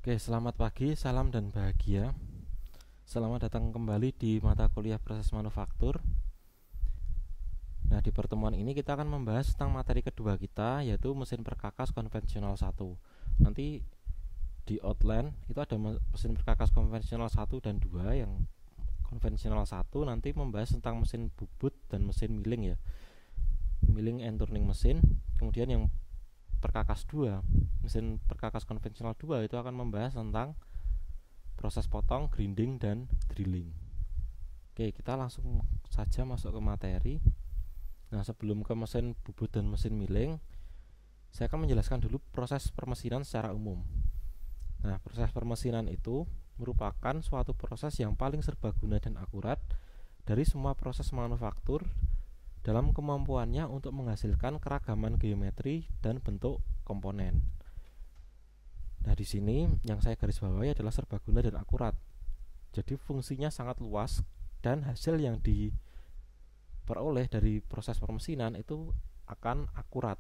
Oke, selamat pagi, salam dan bahagia. Selamat datang kembali di mata kuliah proses manufaktur. Nah, di pertemuan ini kita akan membahas tentang materi kedua kita, yaitu mesin perkakas konvensional 1. Nanti di outline itu ada mesin perkakas konvensional 1 dan 2. Yang konvensional 1 nanti membahas tentang mesin bubut dan mesin milling ya. Milling and turning mesin. Kemudian yang perkakas 2, mesin perkakas konvensional 2 itu akan membahas tentang proses potong, grinding, dan drilling. Oke, kita langsung saja masuk ke materi. Nah, sebelum ke mesin bubut dan mesin milling, saya akan menjelaskan dulu proses permesinan secara umum. Nah, proses permesinan itu merupakan suatu proses yang paling serbaguna dan akurat dari semua proses manufaktur dalam kemampuannya untuk menghasilkan keragaman geometri dan bentuk komponen. Nah, di sini yang saya garis bawahi adalah serbaguna dan akurat. Jadi fungsinya sangat luas dan hasil yang diperoleh dari proses permesinan itu akan akurat.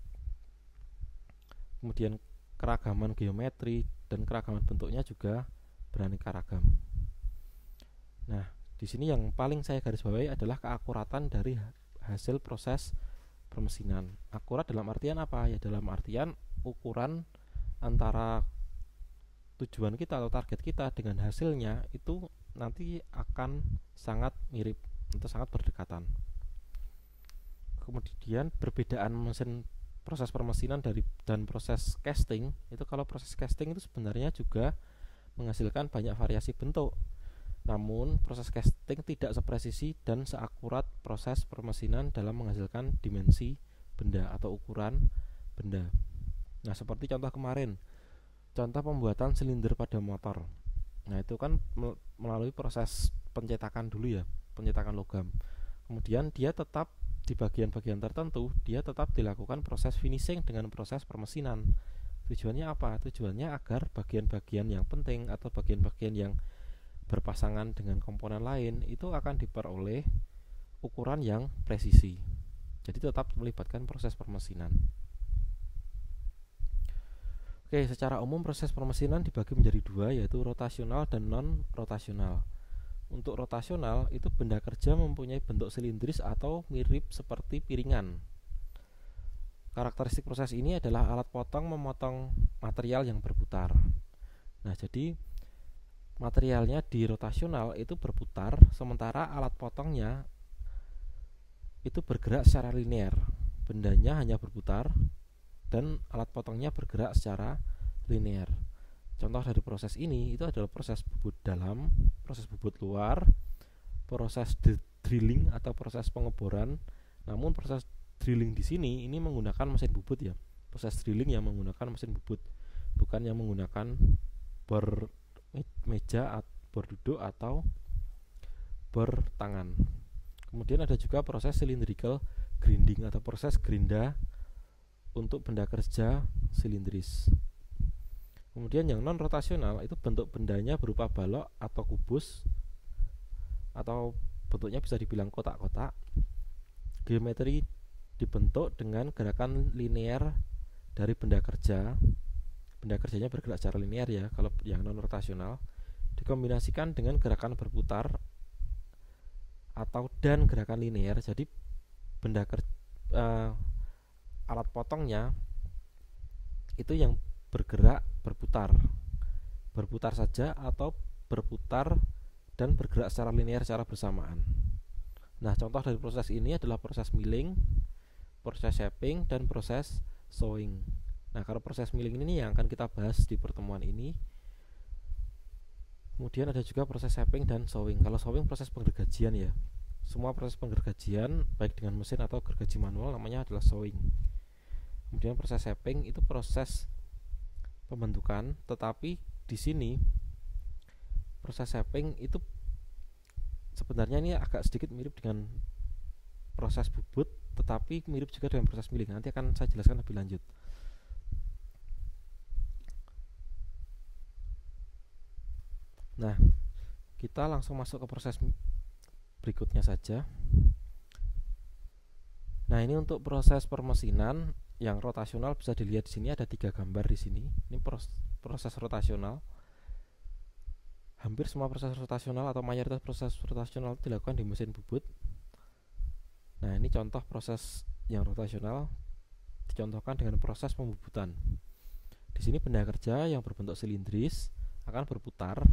Kemudian keragaman geometri dan keragaman bentuknya juga beraneka ragam. Nah, di sini yang paling saya garis bawahi adalah keakuratan dari hasil proses permesinan. Akurat dalam artian apa? Ya dalam artian ukuran antara tujuan kita atau target kita dengan hasilnya itu nanti akan sangat mirip atau sangat berdekatan. Kemudian perbedaan mesin proses permesinan dan proses casting itu, kalau proses casting itu sebenarnya juga menghasilkan banyak variasi bentuk. Namun proses casting tidak sepresisi dan seakurat proses permesinan dalam menghasilkan dimensi benda atau ukuran benda. Nah, seperti contoh kemarin, contoh pembuatan silinder pada motor. Nah, itu kan melalui proses pencetakan dulu ya, pencetakan logam. Kemudian dia tetap di bagian-bagian tertentu dia tetap dilakukan proses finishing dengan proses permesinan. Tujuannya apa? Tujuannya agar bagian-bagian yang penting atau bagian-bagian yang berpasangan dengan komponen lain itu akan diperoleh ukuran yang presisi. Jadi tetap melibatkan proses permesinan. Oke, secara umum proses permesinan dibagi menjadi dua, yaitu rotasional dan non-rotasional. Untuk rotasional itu benda kerja mempunyai bentuk silindris atau mirip seperti piringan. Karakteristik proses ini adalah alat potong memotong material yang berputar. Nah, jadi materialnya di rotasional itu berputar, sementara alat potongnya itu bergerak secara linear. Bendanya hanya berputar dan alat potongnya bergerak secara linear. Contoh dari proses ini itu adalah proses bubut dalam, proses bubut luar, proses drilling atau proses pengeboran. Namun proses drilling di sini ini menggunakan mesin bubut ya. Proses drilling yang menggunakan mesin bubut, bukan yang menggunakan bor meja, bor duduk atau bor tangan. Kemudian ada juga proses cylindrical grinding atau proses gerinda untuk benda kerja silindris. Kemudian yang non rotasional itu bentuk bendanya berupa balok atau kubus, atau bentuknya bisa dibilang kotak-kotak. Geometri dibentuk dengan gerakan linear dari benda kerja. Benda kerjanya bergerak secara linear ya, kalau yang non rotasional dikombinasikan dengan gerakan berputar dan gerakan linear. Jadi benda alat potongnya itu yang bergerak berputar saja atau berputar dan bergerak secara linear secara bersamaan. Nah, contoh dari proses ini adalah proses milling, proses shaping, dan proses sewing. Nah, kalau proses milling ini yang akan kita bahas di pertemuan ini. Kemudian ada juga proses shaping dan sewing. Kalau sewing proses penggergajian ya. Semua proses penggergajian baik dengan mesin atau gergaji manual namanya adalah sewing. Kemudian proses shaping itu proses pembentukan, tetapi di sini proses shaping itu sebenarnya ini agak sedikit mirip dengan proses bubut, tetapi mirip juga dengan proses milling. Nanti akan saya jelaskan lebih lanjut. Nah, kita langsung masuk ke proses berikutnya saja. Nah, ini untuk proses permesinan yang rotasional bisa dilihat di sini ada 3 gambar di sini. Ini proses rotasional. Hampir semua proses rotasional atau mayoritas proses rotasional dilakukan di mesin bubut. Nah, ini contoh proses yang rotasional dicontohkan dengan proses pembubutan. Di sini benda kerja yang berbentuk silindris akan berputar.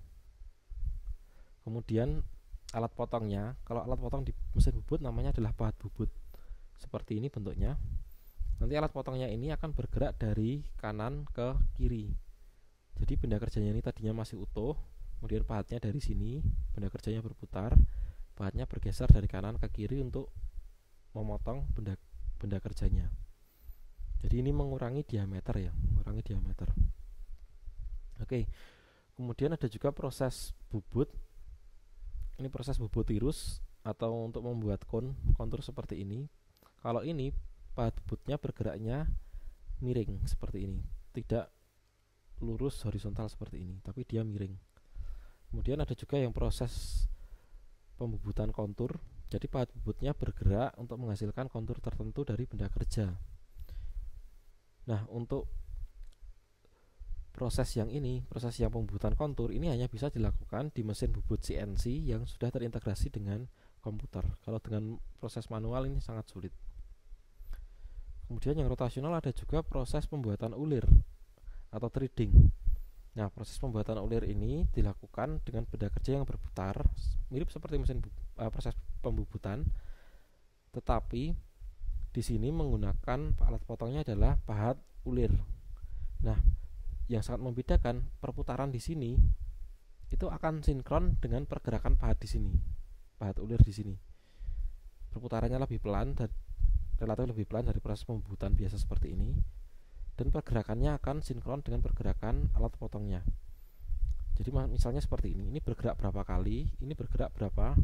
Kemudian alat potongnya, kalau alat potong di mesin bubut namanya adalah pahat bubut. Seperti ini bentuknya. Nanti alat potongnya ini akan bergerak dari kanan ke kiri. Jadi benda kerjanya ini tadinya masih utuh, kemudian pahatnya dari sini, benda kerjanya berputar, pahatnya bergeser dari kanan ke kiri untuk memotong benda kerjanya. Jadi ini mengurangi diameter ya, mengurangi diameter. Oke. Kemudian ada juga proses bubut. Ini proses bubut tirus atau untuk membuat kontur seperti ini. Kalau ini pahat bubutnya bergeraknya miring seperti ini, tidak lurus horizontal seperti ini, tapi dia miring. Kemudian ada juga yang proses pembubutan kontur. Jadi pahat bubutnya bergerak untuk menghasilkan kontur tertentu dari benda kerja. Nah, untuk proses yang ini, proses yang pembubutan kontur ini hanya bisa dilakukan di mesin bubut CNC yang sudah terintegrasi dengan komputer. Kalau dengan proses manual ini sangat sulit. Kemudian yang rotasional ada juga proses pembuatan ulir atau threading. Nah, proses pembuatan ulir ini dilakukan dengan benda kerja yang berputar, mirip seperti mesin proses pembubutan, tetapi di sini menggunakan alat potongnya adalah pahat ulir. Nah, yang sangat membedakan perputaran di sini itu akan sinkron dengan pergerakan pahat di sini, pahat ulir di sini. Perputarannya lebih pelan dan relatif lebih pelan dari proses pembubutan biasa seperti ini. Dan pergerakannya akan sinkron dengan pergerakan alat potongnya. Jadi misalnya seperti ini bergerak berapa kali, ini bergerak berapa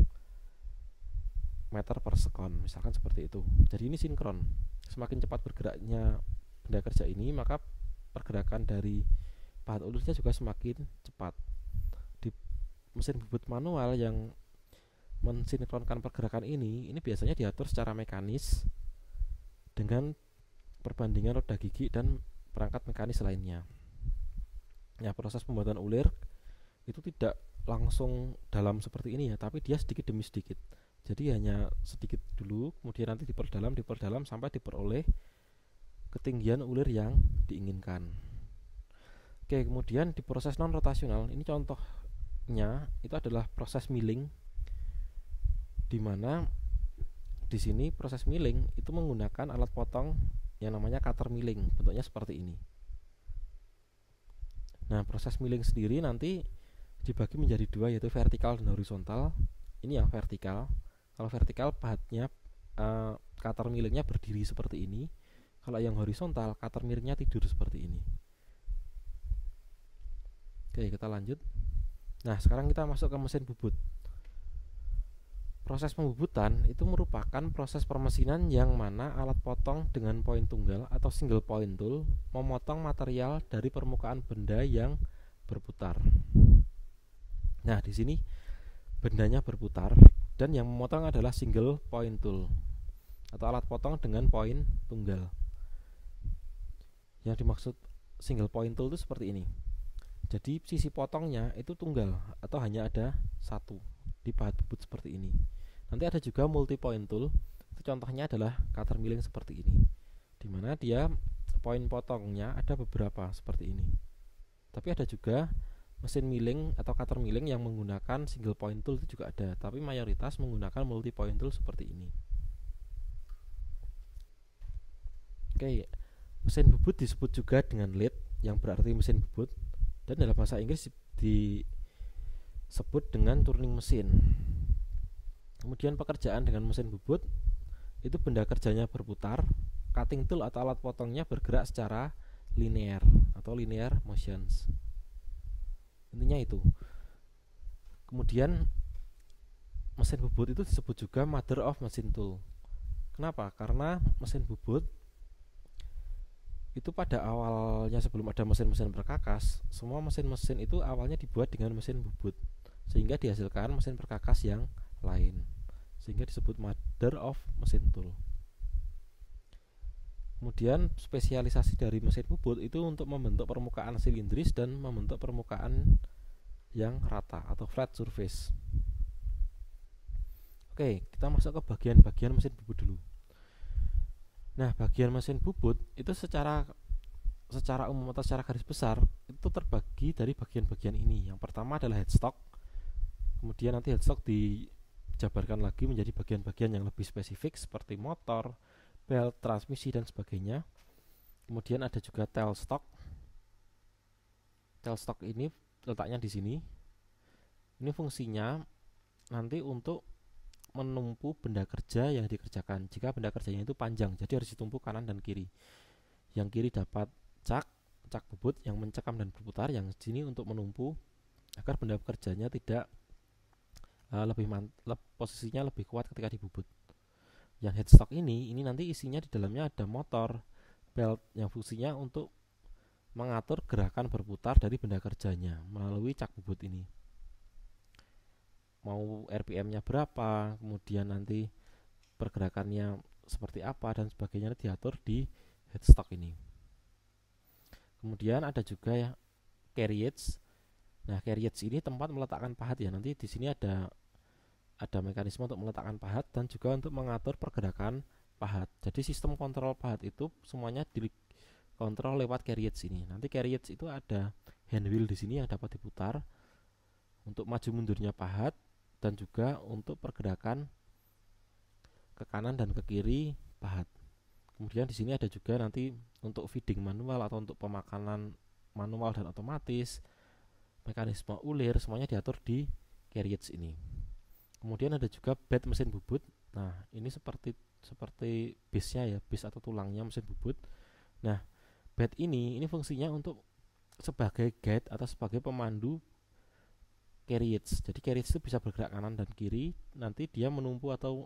meter per sekon, misalkan seperti itu. Jadi ini sinkron. Semakin cepat bergeraknya benda kerja ini, maka pergerakan dari pahat ulirnya juga semakin cepat. Di mesin bubut manual yang mensinkronkan pergerakan ini biasanya diatur secara mekanis dengan perbandingan roda gigi dan perangkat mekanis lainnya. Ya, proses pembuatan ulir itu tidak langsung dalam seperti ini ya, tapi dia sedikit demi sedikit. Jadi hanya sedikit dulu, kemudian nanti diperdalam sampai diperoleh ketinggian ulir yang diinginkan. Oke, kemudian di proses non rotasional ini contohnya itu adalah proses milling, di mana di sini proses milling itu menggunakan alat potong yang namanya cutter milling, bentuknya seperti ini. Nah, proses milling sendiri nanti dibagi menjadi dua, yaitu vertikal dan horizontal. Ini yang vertikal. Kalau vertikal pahatnya cutter millingnya berdiri seperti ini. Kalau yang horizontal cutter millingnya tidur seperti ini. Oke, kita lanjut. Nah, sekarang kita masuk ke mesin bubut. Proses pembubutan itu merupakan proses permesinan yang mana alat potong dengan poin tunggal atau single point tool memotong material dari permukaan benda yang berputar. Nah, di sini bendanya berputar dan yang memotong adalah single point tool atau alat potong dengan poin tunggal. Yang dimaksud single point tool itu seperti ini. Jadi sisi potongnya itu tunggal atau hanya ada satu di pahat bubut seperti ini. Nanti ada juga multi point tool. Itu contohnya adalah cutter milling seperti ini, dimana dia poin potongnya ada beberapa seperti ini. Tapi ada juga mesin milling atau cutter milling yang menggunakan single point tool itu juga ada, tapi mayoritas menggunakan multi point tool seperti ini. Oke, mesin bubut disebut juga dengan lathe, yang berarti mesin bubut, dan dalam bahasa Inggris disebut dengan turning mesin. Kemudian pekerjaan dengan mesin bubut itu benda kerjanya berputar, cutting tool atau alat potongnya bergerak secara linear atau linear motions. Intinya itu. Kemudian mesin bubut itu disebut juga mother of machine tool. Kenapa? Karena mesin bubut itu pada awalnya sebelum ada mesin-mesin perkakas, semua mesin-mesin itu awalnya dibuat dengan mesin bubut, sehingga dihasilkan mesin perkakas yang lain, sehingga disebut mother of machine tool. Kemudian spesialisasi dari mesin bubut itu untuk membentuk permukaan silindris dan membentuk permukaan yang rata atau flat surface. Oke, kita masuk ke bagian-bagian mesin bubut dulu. Nah, bagian mesin bubut itu secara umum atau secara garis besar itu terbagi dari bagian-bagian ini. Yang pertama adalah headstock. Kemudian nanti headstock dijabarkan lagi menjadi bagian-bagian yang lebih spesifik seperti motor, belt, transmisi dan sebagainya. Kemudian ada juga tailstock. Tailstock ini letaknya di sini. Ini fungsinya nanti untuk menumpu benda kerja yang dikerjakan. Jika benda kerjanya itu panjang, jadi harus ditumpu kanan dan kiri. Yang kiri dapat cak bubut yang mencekam dan berputar, yang sini untuk menumpu agar benda kerjanya tidak posisinya lebih kuat ketika dibubut. Yang headstock ini nanti isinya di dalamnya ada motor, belt yang fungsinya untuk mengatur gerakan berputar dari benda kerjanya melalui cak bubut ini. Mau RPM-nya berapa, kemudian nanti pergerakannya seperti apa dan sebagainya diatur di headstock ini. Kemudian ada juga ya carriage. Nah, carriage ini tempat meletakkan pahat ya. Nanti di sini ada mekanisme untuk meletakkan pahat dan juga untuk mengatur pergerakan pahat. Jadi sistem kontrol pahat itu semuanya dikontrol lewat carriage ini. Nanti carriage itu ada hand wheel di sini yang dapat diputar untuk maju mundurnya pahat dan juga untuk pergerakan ke kanan dan ke kiri pahat. Kemudian di sini ada juga nanti untuk feeding manual atau untuk pemakanan manual dan otomatis, mekanisme ulir semuanya diatur di carriage ini. Kemudian ada juga bed mesin bubut. Nah, ini seperti base-nya ya, base atau tulangnya mesin bubut. Nah, bed ini fungsinya untuk sebagai guide atau sebagai pemandu carriage. Jadi carriage itu bisa bergerak kanan dan kiri. Nanti dia menumpu atau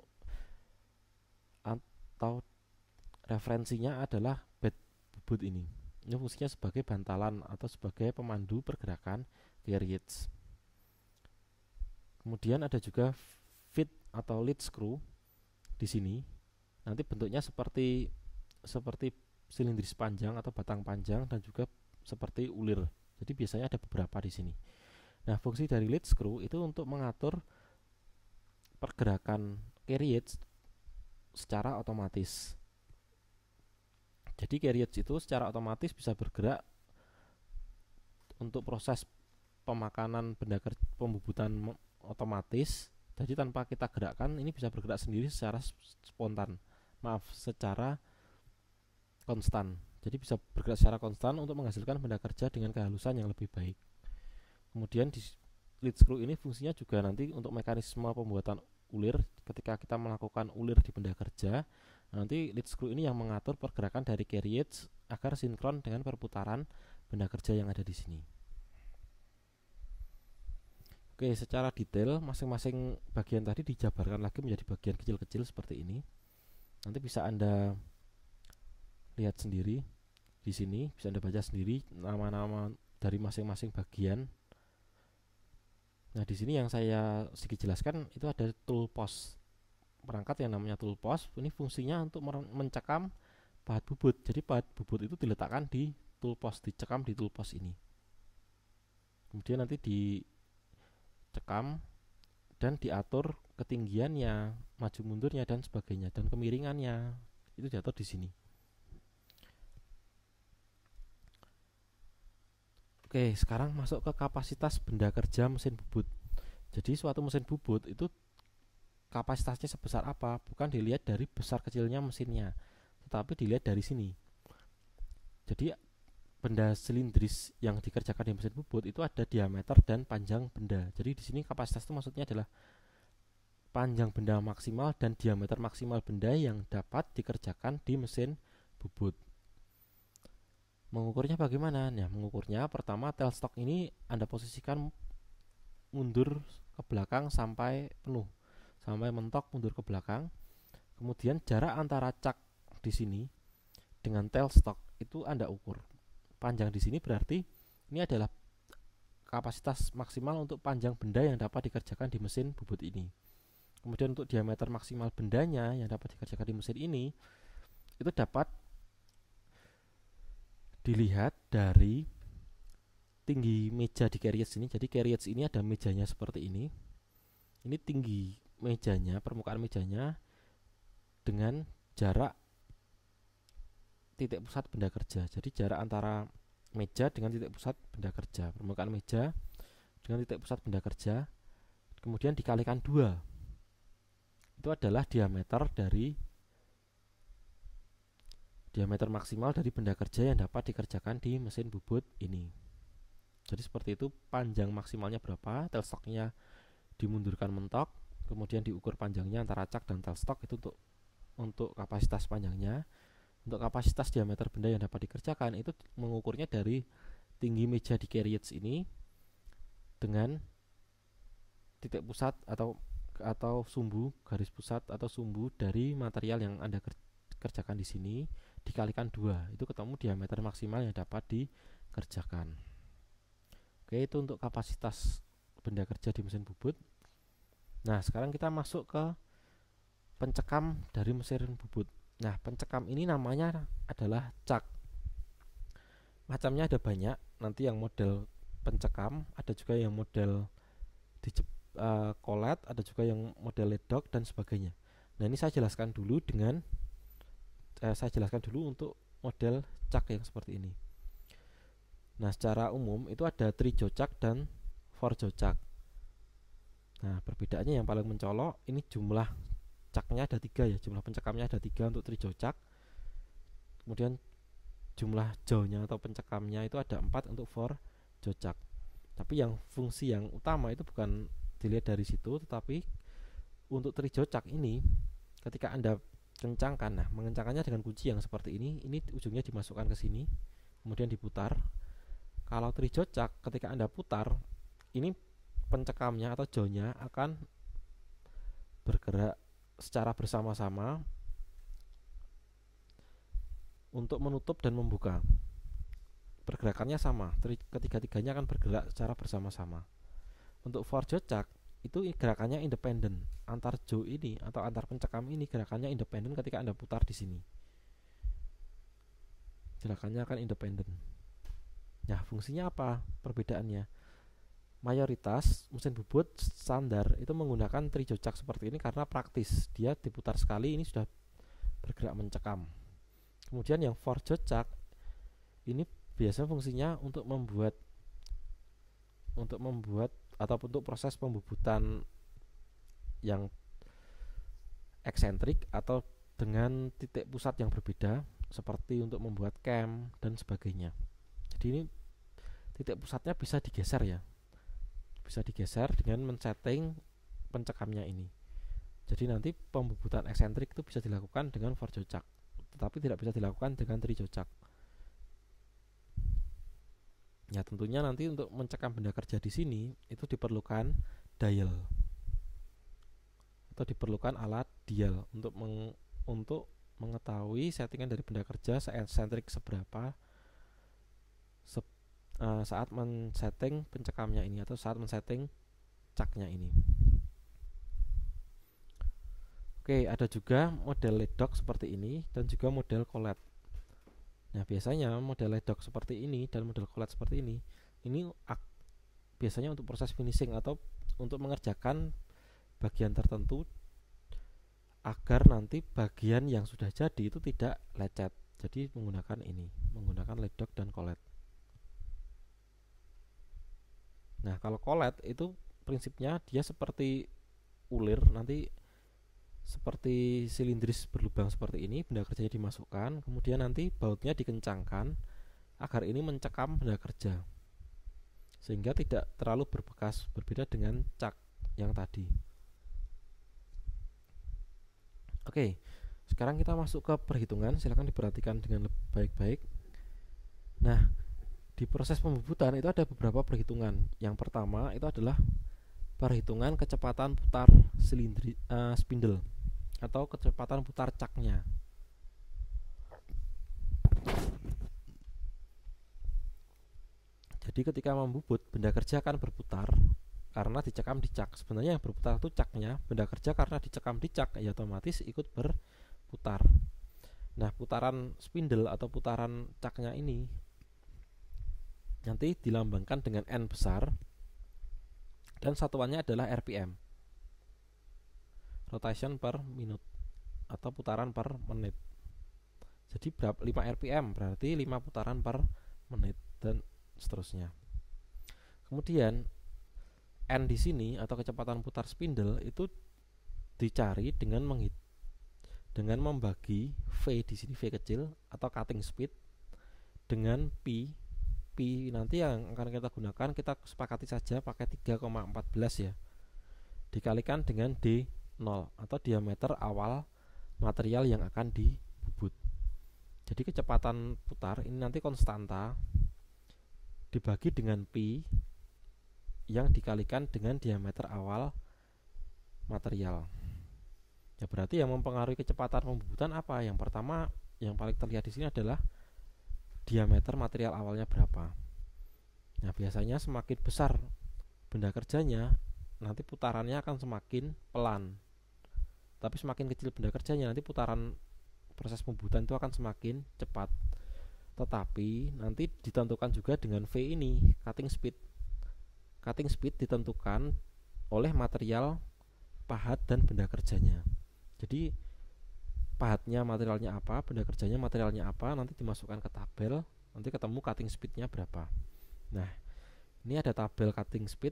referensinya adalah bed bubut ini. Ini fungsinya sebagai bantalan atau sebagai pemandu pergerakan carriage. Kemudian ada juga feed atau lead screw di sini. Nanti bentuknya seperti silindris panjang atau batang panjang dan juga seperti ulir. Jadi biasanya ada beberapa di sini. Nah, fungsi dari lead screw itu untuk mengatur pergerakan carriage secara otomatis. Jadi carriage itu secara otomatis bisa bergerak untuk proses pemakanan benda pembubutan otomatis. Jadi tanpa kita gerakkan ini bisa bergerak sendiri secara secara konstan. Jadi bisa bergerak secara konstan untuk menghasilkan benda kerja dengan kehalusan yang lebih baik. Kemudian di lead screw ini fungsinya juga nanti untuk mekanisme pembuatan ulir. Ketika kita melakukan ulir di benda kerja, nanti lead screw ini yang mengatur pergerakan dari carriage agar sinkron dengan perputaran benda kerja yang ada di sini. Oke, secara detail masing-masing bagian tadi dijabarkan lagi menjadi bagian kecil-kecil seperti ini. Nanti bisa Anda lihat sendiri di sini, bisa Anda baca sendiri nama-nama dari masing-masing bagian. Nah, di sini yang saya sedikit jelaskan itu ada tool post. Perangkat yang namanya tool post ini fungsinya untuk mencekam pahat bubut. Jadi pahat bubut itu diletakkan di tool post, dicekam di tool post ini. Kemudian nanti dicekam dan diatur ketinggiannya, maju mundurnya dan sebagainya, dan kemiringannya itu diatur di sini. Oke, sekarang masuk ke kapasitas benda kerja mesin bubut. Jadi suatu mesin bubut itu kapasitasnya sebesar apa bukan dilihat dari besar kecilnya mesinnya, tetapi dilihat dari sini. Jadi benda silindris yang dikerjakan di mesin bubut itu ada diameter dan panjang benda. Jadi di sini kapasitas itu maksudnya adalah panjang benda maksimal dan diameter maksimal benda yang dapat dikerjakan di mesin bubut. Mengukurnya bagaimana? Nah, mengukurnya pertama tailstock ini Anda posisikan mundur ke belakang sampai penuh, sampai mentok mundur ke belakang. Kemudian jarak antara cak di sini dengan tailstock itu Anda ukur. Panjang di sini berarti ini adalah kapasitas maksimal untuk panjang benda yang dapat dikerjakan di mesin bubut ini. Kemudian untuk diameter maksimal bendanya yang dapat dikerjakan di mesin ini itu dapat dilihat dari tinggi meja di carriage ini. Jadi carriage ini ada mejanya seperti ini. Ini tinggi mejanya, permukaan mejanya dengan jarak titik pusat benda kerja. Jadi jarak antara meja dengan titik pusat benda kerja, permukaan meja dengan titik pusat benda kerja, kemudian dikalikan 2. Itu adalah diameter maksimal dari benda kerja yang dapat dikerjakan di mesin bubut ini. Jadi seperti itu, panjang maksimalnya berapa, tailstocknya dimundurkan mentok, kemudian diukur panjangnya antara cak dan tailstock itu untuk kapasitas panjangnya. Untuk kapasitas diameter benda yang dapat dikerjakan itu mengukurnya dari tinggi meja di carriage ini dengan titik pusat atau sumbu garis pusat atau sumbu dari material yang Anda kerjakan di sini dikalikan 2, itu ketemu diameter maksimal yang dapat dikerjakan. Oke, itu untuk kapasitas benda kerja di mesin bubut. Nah, sekarang kita masuk ke pencekam dari mesin bubut. Nah, pencekam ini namanya adalah cak. Macamnya ada banyak. Nanti yang model pencekam, ada juga yang model kolet, ada juga yang model ledok dan sebagainya. Nah, ini saya jelaskan dulu untuk model cak yang seperti ini. Nah, secara umum itu ada trijo cak dan forjo cak. Nah, perbedaannya yang paling mencolok ini jumlah caknya ada 3 ya, jumlah pencekamnya ada 3 untuk trijo cak. Kemudian jumlah jauhnya atau pencekamnya itu ada 4 untuk forjo cak. Tapi yang fungsi yang utama itu bukan dilihat dari situ, tetapi untuk trijo cak ini ketika Anda kencangkan, nah mengencangkannya dengan kunci yang seperti ini ujungnya dimasukkan ke sini, kemudian diputar. Kalau trijo cak ketika Anda putar, ini pencekamnya atau jauhnya akan bergerak secara bersama-sama untuk menutup dan membuka. Pergerakannya sama, ketiga-tiganya akan bergerak secara bersama-sama. Untuk forjo cak itu gerakannya independen. Antar jaw ini atau antar pencekam ini gerakannya independen ketika Anda putar di sini. Gerakannya akan independen. Nah, fungsinya apa? Perbedaannya. Mayoritas mesin bubut standar itu menggunakan trijo cak seperti ini karena praktis. Dia diputar sekali ini sudah bergerak mencekam. Kemudian yang forjo cak ini biasa fungsinya untuk membuat ataupun untuk proses pembubutan yang eksentrik atau dengan titik pusat yang berbeda, seperti untuk membuat cam dan sebagainya. Jadi ini titik pusatnya bisa digeser ya, bisa digeser dengan men-setting pencekamnya ini. Jadi nanti pembubutan eksentrik itu bisa dilakukan dengan forjo cak, tetapi tidak bisa dilakukan dengan trijo cak. Ya, tentunya nanti untuk mencekam benda kerja di sini itu diperlukan dial atau diperlukan alat dial untuk mengetahui settingan dari benda kerja se-eksentrik seberapa saat men-setting pencekamnya ini atau saat men-setting caknya ini. Oke, ada juga model ledok seperti ini dan juga model kolet. Nah, biasanya model ledok seperti ini dan model kolet seperti ini biasanya untuk proses finishing atau untuk mengerjakan bagian tertentu agar nanti bagian yang sudah jadi itu tidak lecet. Jadi menggunakan ledok dan kolet. Nah, kalau kolet itu prinsipnya dia seperti ulir, nanti seperti silindris berlubang seperti ini, benda kerjanya dimasukkan, kemudian nanti bautnya dikencangkan agar ini mencekam benda kerja sehingga tidak terlalu berbekas, berbeda dengan cak yang tadi. Oke, sekarang kita masuk ke perhitungan, silakan diperhatikan dengan baik-baik. Nah, di proses pembubutan itu ada beberapa perhitungan. Yang pertama itu adalah perhitungan kecepatan putar spindle atau kecepatan putar caknya. Jadi ketika membubut, benda kerja akan berputar karena dicekam di cak. Sebenarnya yang berputar itu caknya, benda kerja karena dicekam di cak ya otomatis ikut berputar. Nah, putaran spindle atau putaran caknya ini nanti dilambangkan dengan N besar dan satuannya adalah RPM, rotation per minute atau putaran per menit. Jadi 5 RPM berarti 5 putaran per menit dan seterusnya. Kemudian N di sini atau kecepatan putar spindle itu dicari dengan membagi V di sini, V kecil atau cutting speed, dengan Pi nanti yang akan kita gunakan kita sepakati saja pakai 3,14 ya, dikalikan dengan D0 atau diameter awal material yang akan dibubut. Jadi kecepatan putar ini nanti konstanta dibagi dengan Pi yang dikalikan dengan diameter awal material. Ya berarti yang mempengaruhi kecepatan pembubutan apa? Yang pertama yang paling terlihat di sini adalah diameter material awalnya berapa. Nah, biasanya semakin besar benda kerjanya, nanti putarannya akan semakin pelan. Tapi semakin kecil benda kerjanya, nanti putaran proses pembubutan itu akan semakin cepat. Tetapi nanti ditentukan juga dengan V ini, cutting speed. Cutting speed ditentukan oleh material pahat dan benda kerjanya. Jadi pahatnya materialnya apa, benda kerjanya materialnya apa, nanti dimasukkan ke tabel, nanti ketemu cutting speednya berapa. Nah, ini ada tabel cutting speed.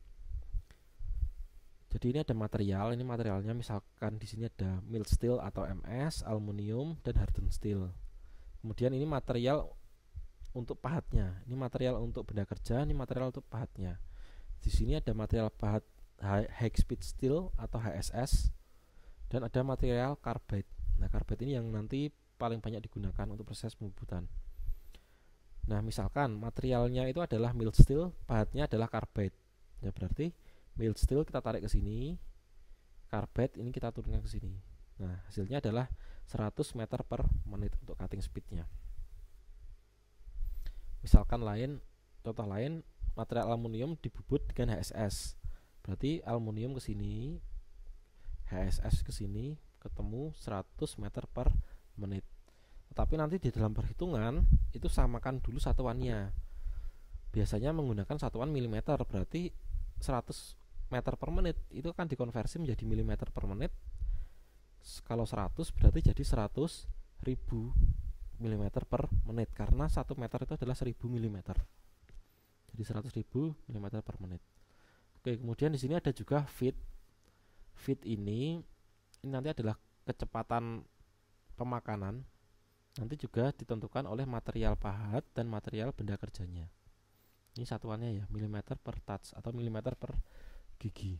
Jadi ini ada material, ini materialnya misalkan di sini ada mild steel atau MS, aluminium dan hardened steel. Kemudian ini material untuk pahatnya, ini material untuk benda kerja, ini material untuk pahatnya. Di sini ada material pahat high speed steel atau HSS dan ada material carbide. Nah, carbide ini yang nanti paling banyak digunakan untuk proses pembubutan. Nah, misalkan materialnya itu adalah mild steel, pahatnya adalah carbide. Ya berarti mild steel kita tarik ke sini, carbide ini kita turunkan ke sini. Nah, hasilnya adalah 100 meter per menit untuk cutting speednya. Misalkan contoh lain, material aluminium dibubut dengan HSS. Berarti aluminium ke sini, HSS ke sini, ketemu 100 meter per menit. Tetapi nanti di dalam perhitungan itu samakan dulu satuannya. Biasanya menggunakan satuan milimeter, berarti 100 meter per menit itu akan dikonversi menjadi milimeter per menit. Kalau 100 berarti jadi 100.000 milimeter per menit, karena 1 meter itu adalah 1000 milimeter. Jadi 100.000 milimeter per menit. Oke, kemudian di sini ada juga feet. Feet ini nanti adalah kecepatan pemakanan, nanti juga ditentukan oleh material pahat dan material benda kerjanya. Ini satuannya ya, milimeter per touch atau milimeter per gigi.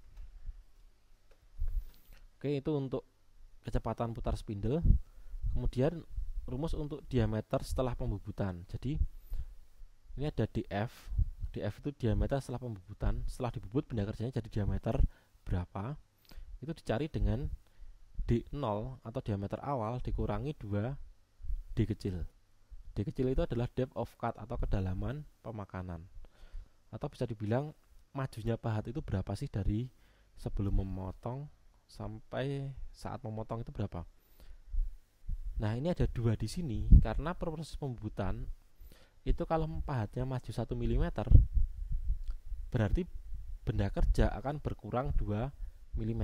Oke, itu untuk kecepatan putar spindle. Kemudian rumus untuk diameter setelah pembubutan. Jadi ini ada DF. DF itu diameter setelah pembubutan. Setelah dibubut benda kerjanya jadi diameter berapa? Itu dicari dengan D0 atau diameter awal dikurangi 2 D kecil. D kecil itu adalah depth of cut atau kedalaman pemakanan. Atau bisa dibilang majunya pahat itu berapa sih dari sebelum memotong sampai saat memotong itu berapa. Nah, ini ada 2 di sini karena proses pembubutan itu kalau pahatnya maju 1 mm berarti benda kerja akan berkurang 2 mm.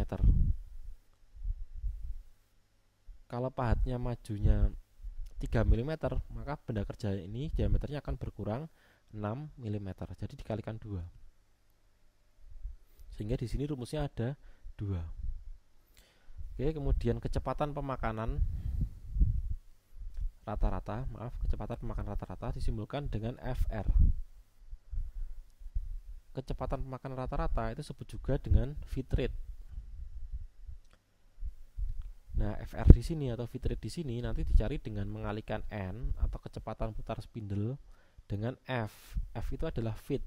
Kalau pahatnya majunya 3 mm, maka benda kerja ini diameternya akan berkurang 6 mm. Jadi dikalikan 2. Sehingga di sini rumusnya ada 2. Oke, kemudian kecepatan pemakanan rata-rata, kecepatan pemakanan rata-rata disimbolkan dengan FR. Kecepatan pemakanan rata-rata itu disebut juga dengan feed rate. Nah, FR di sini atau feed rate di sini nanti dicari dengan mengalikan N atau kecepatan putar spindle dengan F. F itu adalah feed.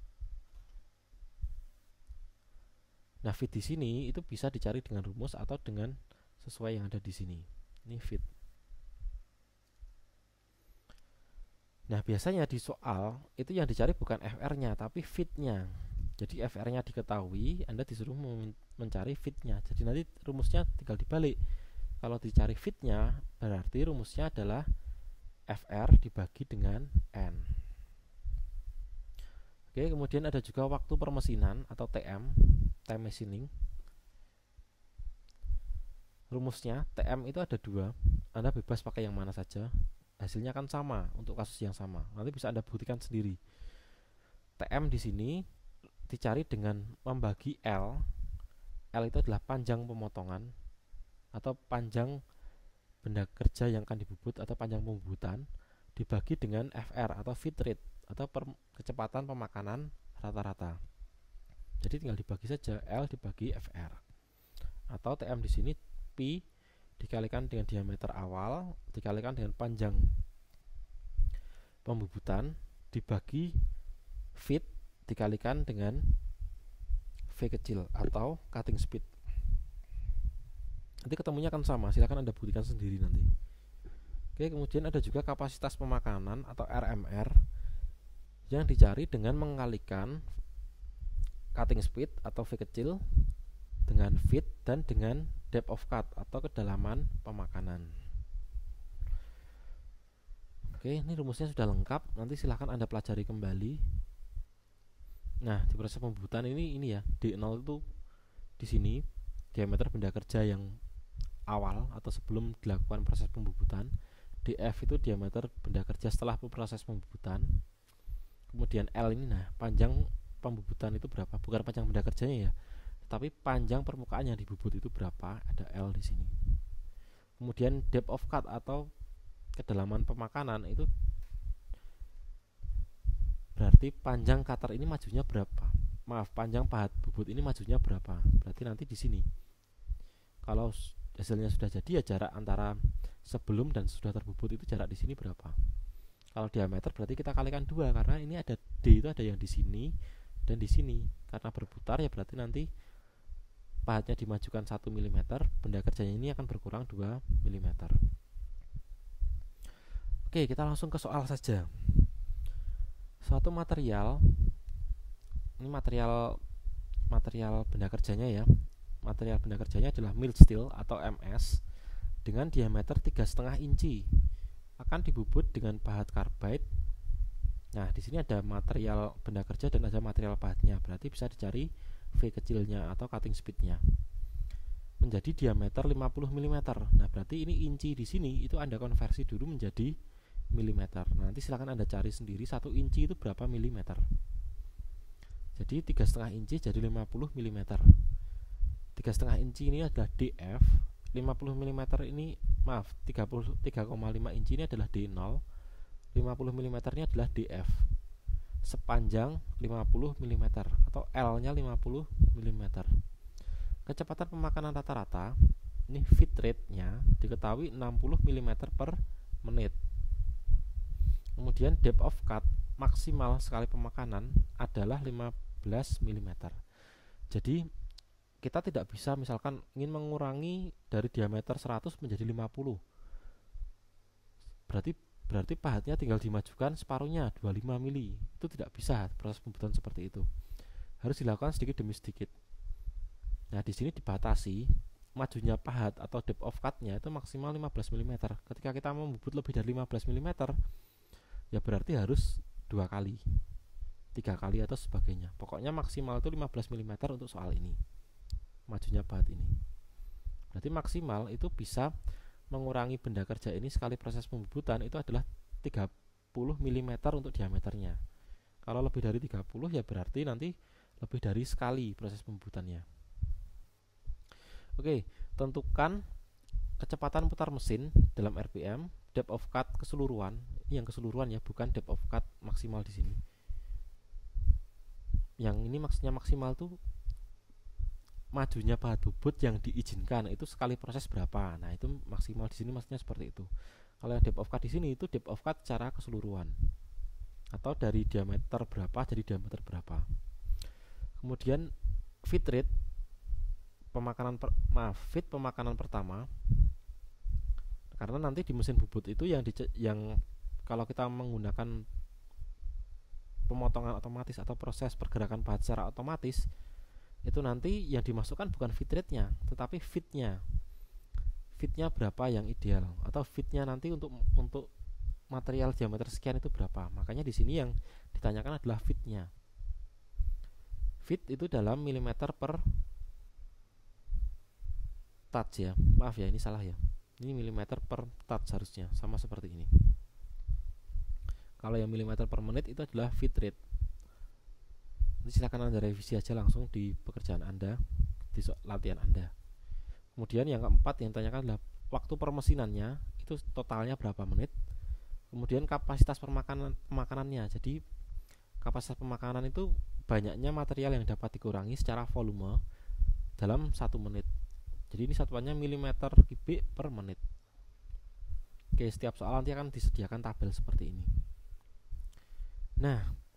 Nah, feed di sini itu bisa dicari dengan rumus atau dengan sesuai yang ada di sini. Ini feed. Nah, biasanya di soal itu yang dicari bukan FR-nya tapi feed-nya. Jadi FR-nya diketahui, Anda disuruh mencari feed-nya. Jadi nanti rumusnya tinggal dibalik. Kalau dicari feed-nya, berarti rumusnya adalah FR dibagi dengan N. Oke, kemudian ada juga waktu permesinan atau TM, time machining. Rumusnya TM itu ada dua, Anda bebas pakai yang mana saja, hasilnya kan sama untuk kasus yang sama. Nanti bisa Anda buktikan sendiri. TM di sini dicari dengan membagi L. L itu adalah panjang pemotongan atau panjang benda kerja yang akan dibubut atau panjang pembubutan, dibagi dengan FR atau feed rate atau kecepatan pemakanan rata-rata. Jadi tinggal dibagi saja, L dibagi FR. Atau TM di sini Pi dikalikan dengan diameter awal dikalikan dengan panjang pembubutan dibagi feed dikalikan dengan V kecil atau cutting speed. Nanti ketemunya akan sama, silakan Anda buktikan sendiri nanti. Oke, kemudian ada juga kapasitas pemakanan atau RMR yang dicari dengan mengalikan cutting speed atau V kecil dengan feed dan dengan depth of cut atau kedalaman pemakanan. Oke, ini rumusnya sudah lengkap, nanti silahkan Anda pelajari kembali. Nah, di proses pembubutan ini ya, D0 itu di sini diameter benda kerja yang awal atau sebelum dilakukan proses pembubutan. DF itu diameter benda kerja setelah proses pembubutan. Kemudian L ini, nah, panjang pembubutan itu berapa? Bukan panjang benda kerjanya ya, tapi panjang permukaan yang dibubut itu berapa? Ada L di sini. Kemudian depth of cut atau kedalaman pemakanan itu berarti panjang cutter ini majunya berapa? Maaf, panjang pahat bubut ini majunya berapa? Berarti nanti di sini. Kalau hasilnya sudah jadi ya jarak antara sebelum dan sudah terbubut itu jarak di sini berapa? Kalau diameter berarti kita kalikan 2 karena ini ada D itu ada yang di sini dan di sini. Karena berputar ya berarti nanti pahatnya dimajukan 1 mm, benda kerjanya ini akan berkurang 2 mm. Oke, kita langsung ke soal saja. Suatu material, ini material benda kerjanya ya. Material benda kerjanya adalah mild steel atau MS dengan diameter 3,5 inci. Akan dibubut dengan pahat karbide. Nah, di sini ada material benda kerja dan ada material pahatnya. Berarti bisa dicari V kecilnya atau cutting speednya. Menjadi diameter 50 mm. Nah, berarti ini inci di sini itu Anda konversi dulu menjadi milimeter. Nah, nanti silakan Anda cari sendiri 1 inci itu berapa milimeter. Jadi 3,5 inci jadi 50 mm. 3,5 inci ini adalah DF, 50 mm ini maaf 3,5 inci ini adalah D0, 50 mm nya adalah DF. Sepanjang 50 mm atau L nya 50 mm. Kecepatan pemakanan rata-rata ini feed rate nya diketahui 60 mm per menit. Kemudian depth of cut maksimal sekali pemakanan adalah 15 mm. Jadi kita tidak bisa misalkan ingin mengurangi dari diameter 100 menjadi 50. Berarti pahatnya tinggal dimajukan separuhnya 25 mili. Itu tidak bisa proses pembuatan seperti itu. Harus dilakukan sedikit demi sedikit. Nah, di sini dibatasi majunya pahat atau depth of cut-nya itu maksimal 15 mm. Ketika kita membubut lebih dari 15 mm, ya berarti harus 2 kali, 3 kali atau sebagainya. Pokoknya maksimal itu 15 mm untuk soal ini. Majunya pahat ini. Berarti maksimal itu bisa mengurangi benda kerja ini sekali proses pembubutan itu adalah 30 mm untuk diameternya. Kalau lebih dari 30 ya berarti nanti lebih dari sekali proses pembubutannya. Oke, tentukan kecepatan putar mesin dalam RPM, depth of cut keseluruhan. Ini yang keseluruhan ya, bukan depth of cut maksimal di sini. Yang ini maksudnya maksimal tuh majunya pahat bubut yang diizinkan itu sekali proses berapa. Nah, itu maksimal di sini maksudnya seperti itu. Kalau yang depth of cut di sini itu depth of cut secara keseluruhan. Atau dari diameter berapa jadi diameter berapa. Kemudian feed rate feed pemakanan pertama. Karena nanti di mesin bubut itu yang kalau kita menggunakan pemotongan otomatis atau proses pergerakan pahat secara otomatis, itu nanti yang dimasukkan bukan feed rate-nya, tetapi feed-nya berapa yang ideal, atau feed-nya nanti untuk material diameter sekian itu berapa. Makanya di sini yang ditanyakan adalah feed-nya. feet itu dalam milimeter per touch ya. Maaf ya, ini salah ya. Ini milimeter per touch harusnya, sama seperti ini. Kalau yang milimeter per menit itu adalah feet rate. Nanti silakan Anda revisi aja langsung di pekerjaan Anda, di latihan Anda. Kemudian yang keempat yang ditanyakan adalah waktu permesinannya, itu totalnya berapa menit. Kemudian kapasitas pemakanannya. Jadi kapasitas pemakanan itu banyaknya material yang dapat dikurangi secara volume dalam 1 menit. Jadi ini satuannya milimeter kubik per menit. Oke, setiap soal nanti akan disediakan tabel seperti ini. Nah,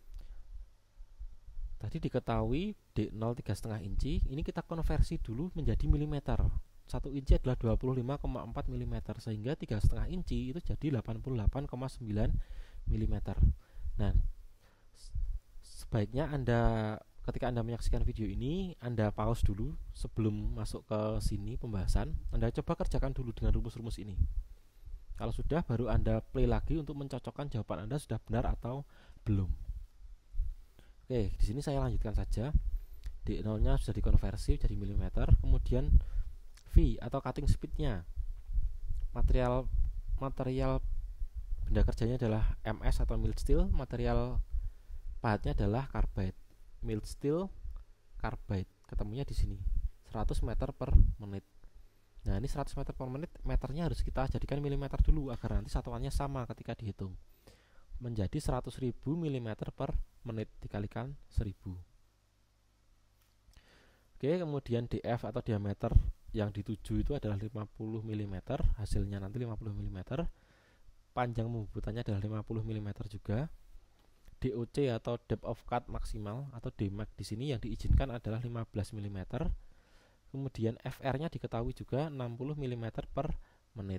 tadi diketahui D0 3,5 inci, ini kita konversi dulu menjadi milimeter. 1 inci adalah 25,4 mm, sehingga 3,5 inci itu jadi 88,9 mm. Nah, sebaiknya ketika Anda menyaksikan video ini, Anda pause dulu sebelum masuk ke sini pembahasan. Anda coba kerjakan dulu dengan rumus-rumus ini. Kalau sudah, baru Anda play lagi untuk mencocokkan jawaban Anda sudah benar atau belum. Oke, di sini saya lanjutkan saja. D0-nya sudah dikonversi jadi milimeter, kemudian V atau cutting speed-nya. Material benda kerjanya adalah MS atau mild steel, material pahatnya adalah carbide. Mild steel, carbide, ketemunya di sini 100 meter per menit. Nah, ini 100 meter per menit, meternya harus kita jadikan milimeter dulu agar nanti satuannya sama ketika dihitung. Menjadi 100.000 mm per menit dikalikan 1000. Oke, kemudian DF atau diameter yang dituju itu adalah 50 mm, hasilnya nanti 50 mm. Panjang pembubutannya adalah 50 mm juga. DOC atau depth of cut maksimal atau Dmax di sini yang diizinkan adalah 15 mm. Kemudian FR-nya diketahui juga 60 mm per menit.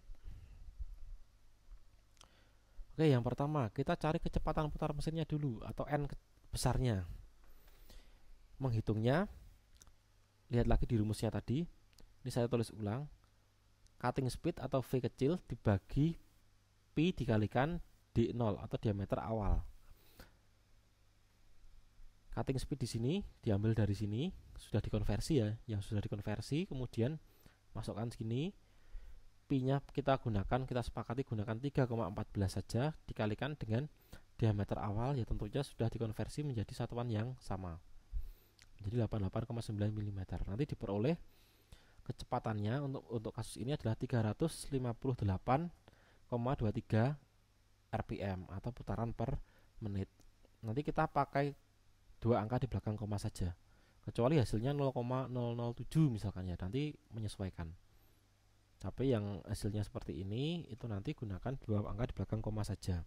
Oke, yang pertama kita cari kecepatan putar mesinnya dulu atau N besarnya. Menghitungnya, lihat lagi di rumusnya tadi. Ini saya tulis ulang. Cutting speed atau V kecil dibagi Pi dikalikan D0 atau diameter awal. Cutting speed di sini diambil dari sini, sudah dikonversi ya, yang sudah dikonversi, kemudian masukkan sini. Pi-nya kita sepakati gunakan 3,14 saja dikalikan dengan diameter awal, ya tentunya sudah dikonversi menjadi satuan yang sama. Jadi 88,9 mm. Nanti diperoleh kecepatannya untuk kasus ini adalah 358,23 rpm atau putaran per menit. Nanti kita pakai 2 angka di belakang koma saja, kecuali hasilnya 0,007 misalkan ya, nanti menyesuaikan. Tapi yang hasilnya seperti ini itu nanti gunakan 2 angka di belakang koma saja.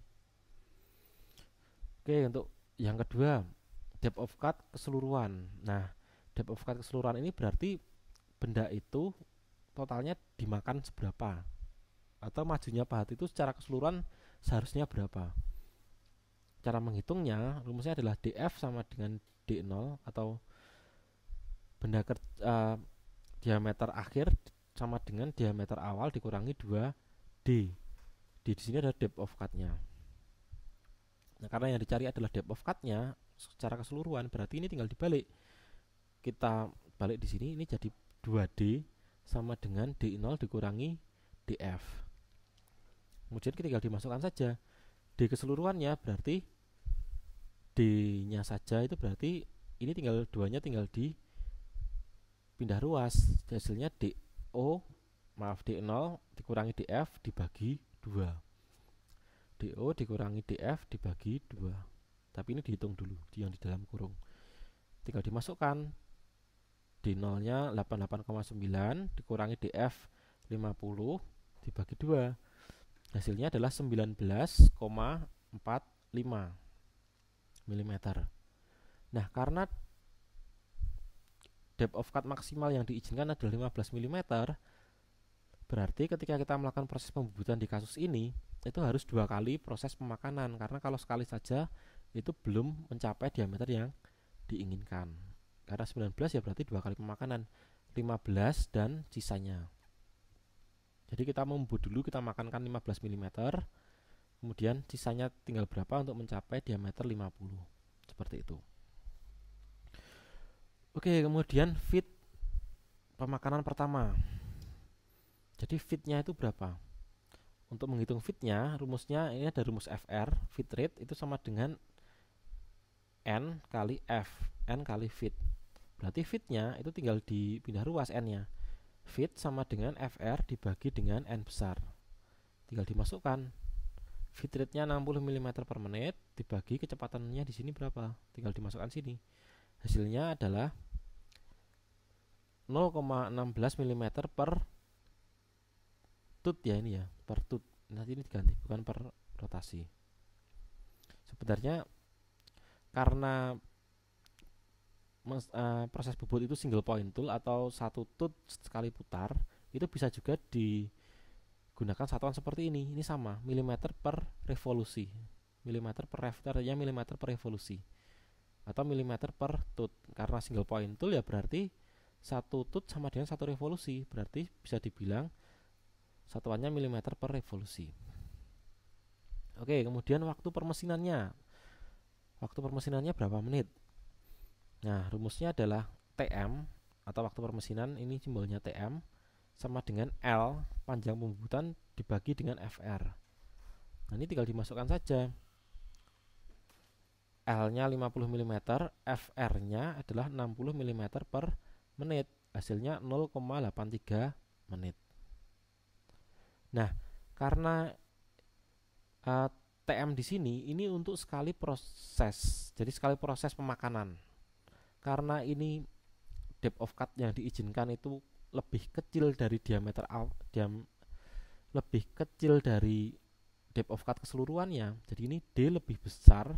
Oke, untuk yang kedua, depth of cut keseluruhan. Nah, depth of cut keseluruhan ini berarti benda itu totalnya dimakan seberapa, atau majunya pahat itu secara keseluruhan seharusnya berapa. Cara menghitungnya, rumusnya adalah DF sama dengan D0 atau benda diameter akhir sama dengan diameter awal dikurangi 2D. D di sini adalah depth of cut-nya. Nah, karena yang dicari adalah depth of cut-nya secara keseluruhan, berarti ini tinggal dibalik. Kita balik di sini, ini jadi 2D sama dengan D0 dikurangi DF. Kemudian tinggal dimasukkan saja. D keseluruhannya berarti D-nya saja itu berarti ini tinggal 2-nya tinggal dipindah ruas. Hasilnya D0 dikurangi DF dibagi 2. DO dikurangi DF dibagi 2. Tapi ini dihitung dulu yang di dalam kurung. Tinggal dimasukkan. D0-nya 88,9 dikurangi DF 50 dibagi 2. Hasilnya adalah 19,45 mm. Nah, karena depth of cut maksimal yang diizinkan adalah 15 mm, berarti ketika kita melakukan proses pembubutan di kasus ini, itu harus 2 kali proses pemakanan, karena kalau sekali saja itu belum mencapai diameter yang diinginkan. Karena 19 ya berarti 2 kali pemakanan, 15 dan sisanya. Jadi kita membubut dulu, kita makankan 15 mm, kemudian sisanya tinggal berapa untuk mencapai diameter 50. Seperti itu. Oke, kemudian fit pemakanan pertama. Jadi fitnya itu berapa? Untuk menghitung fitnya, rumusnya ini ada rumus FR, fit rate itu sama dengan N kali F, N kali fit. Berarti fitnya itu tinggal dipindah ruas N-nya. Fit sama dengan FR dibagi dengan N besar. Tinggal dimasukkan. Fit rate-nya 60 mm per menit dibagi kecepatannya di sini berapa? Tinggal dimasukkan sini. Hasilnya adalah 0,16 mm per tut ya, ini ya, per tut. Nanti ini diganti, bukan per rotasi. Sebenarnya karena proses bobot itu single point tool atau satu tut sekali putar, itu bisa juga digunakan satuan seperti ini. Ini sama, milimeter per revolusi. Milimeter per revolusi, milimeter per revolusi. Atau milimeter per tut. Karena single point tool ya berarti satu tut sama dengan satu revolusi. Berarti bisa dibilang satuannya milimeter per revolusi. Oke, kemudian waktu permesinannya. Waktu permesinannya berapa menit? Nah, rumusnya adalah TM atau waktu permesinan, ini simbolnya TM, sama dengan L panjang pembubutan dibagi dengan FR. Nah, ini tinggal dimasukkan saja. L-nya 50 mm, FR-nya adalah 60 mm per menit. Hasilnya 0,83 menit. Nah, karena TM di sini ini untuk sekali proses. Jadi sekali proses pemakanan. Karena ini depth of cut yang diizinkan itu lebih kecil dari diameter lebih kecil dari depth of cut keseluruhannya. Jadi ini D lebih besar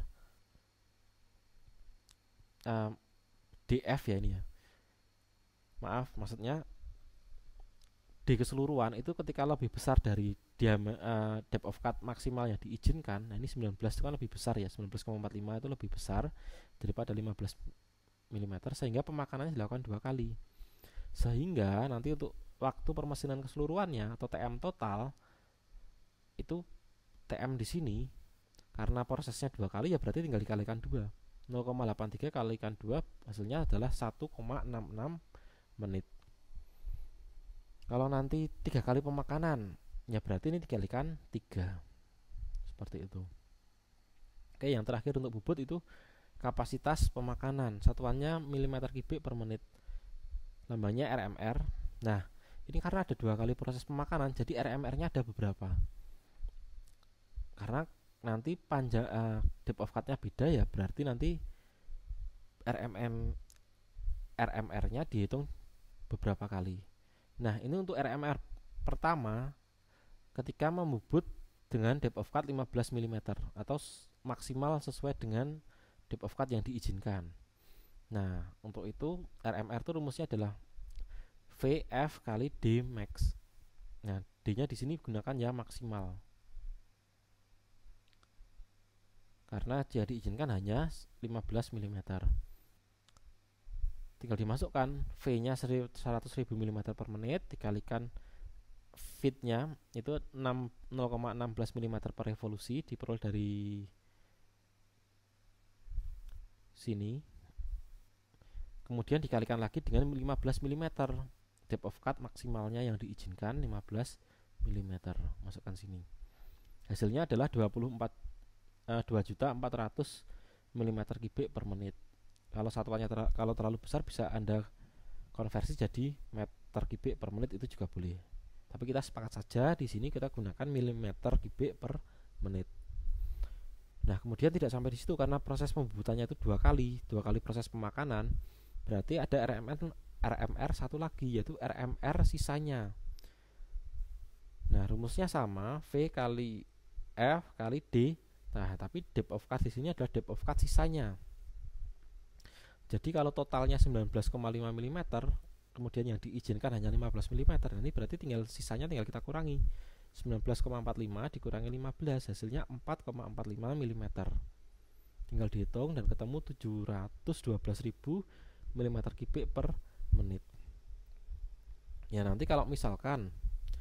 DF ya ini ya. Maaf, maksudnya D keseluruhan itu ketika lebih besar dari depth of cut maksimal yang diizinkan. Nah, ini 19 itu kan lebih besar ya, 19,45 itu lebih besar daripada 15 mm, sehingga pemakanannya dilakukan 2 kali. Sehingga nanti untuk waktu permesinan keseluruhannya atau TM total itu TM di sini karena prosesnya 2 kali ya berarti tinggal dikalikan 2. 0,83 kalikan 2 hasilnya adalah 1,66 menit. Kalau nanti 3 kali pemakanan ya berarti ini dikalikan 3. Seperti itu. Oke, yang terakhir untuk bobot itu kapasitas pemakanan, satuannya milimeter kubik per menit. Lambangnya RMR. Nah, ini karena ada 2 kali proses pemakanan, jadi RMR-nya ada beberapa. Karena nanti panjang depth of cut-nya beda ya, berarti nanti RMR-nya dihitung beberapa kali. Nah, ini untuk RMR pertama ketika membobot dengan depth of cut 15 mm atau maksimal sesuai dengan depth of cut yang diizinkan. Nah, untuk itu RMR itu rumusnya adalah VF kali D max. Nah, D-nya di sini gunakan ya maksimal. Karena dia diizinkan hanya 15 mm. Tinggal dimasukkan V-nya 100.000 mm per menit dikalikan fit-nya itu 0,16 mm per revolusi diperoleh dari sini. Kemudian dikalikan lagi dengan 15 mm. Depth of cut maksimalnya yang diizinkan 15 mm. Masukkan sini. Hasilnya adalah 2.400.000 mm kubik per menit. Kalau satuannya kalau terlalu besar bisa Anda konversi jadi meter kubik per menit, itu juga boleh. Tapi kita sepakat saja di sini kita gunakan milimeter kubik per menit. Nah, kemudian tidak sampai di situ karena proses pembubutannya itu 2 kali proses pemakanan. Berarti ada RMR satu lagi yaitu RMR sisanya. Nah, rumusnya sama, V kali F kali D. Nah, tapi depth of cut di sini adalah depth of cut sisanya. Jadi kalau totalnya 19,5 mm, kemudian yang diizinkan hanya 15 mm, ini berarti sisanya tinggal kita kurangi. 19,45 dikurangi 15, hasilnya 4,45 mm. Tinggal dihitung dan ketemu 712.000 mm kubik per menit. Ya, nanti kalau misalkan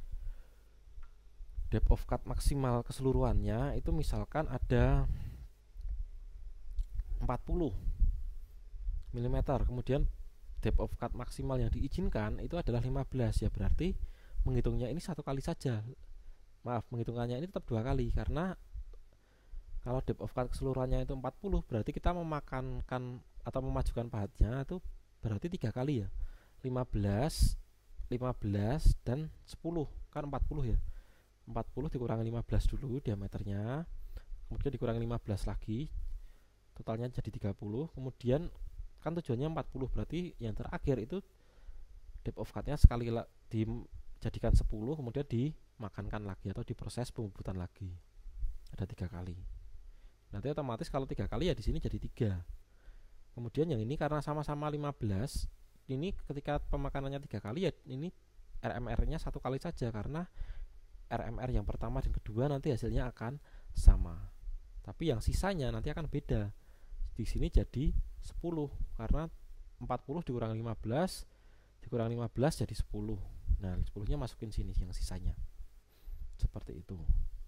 depth of cut maksimal keseluruhannya itu misalkan ada 40 mm, kemudian depth of cut maksimal yang diizinkan itu adalah 15, ya berarti menghitungnya ini satu kali saja. Menghitungkannya ini tetap dua kali, karena kalau depth of cut keseluruhannya itu 40, berarti kita memakankan atau memajukan pahatnya itu berarti 3 kali ya. 15, 15 dan 10, kan 40 ya. 40 dikurangi 15 dulu diameternya, kemudian dikurangi 15 lagi, totalnya jadi 30. Kemudian kan tujuannya 40, berarti yang terakhir itu depth of cut-nya sekali dijadikan 10, kemudian dimakankan lagi atau diproses pembubutan lagi. Ada 3 kali. Nanti otomatis kalau 3 kali ya di sini jadi 3. Kemudian yang ini karena sama-sama 15, ini ketika pemakanannya 3 kali ya ini RMR-nya satu kali saja, karena RMR yang pertama dan kedua nanti hasilnya akan sama. Tapi yang sisanya nanti akan beda. Di sini jadi 10, karena 40 dikurangi 15 dikurangi 15 jadi 10. Nah 10-nya masukin sini yang sisanya. Seperti itu.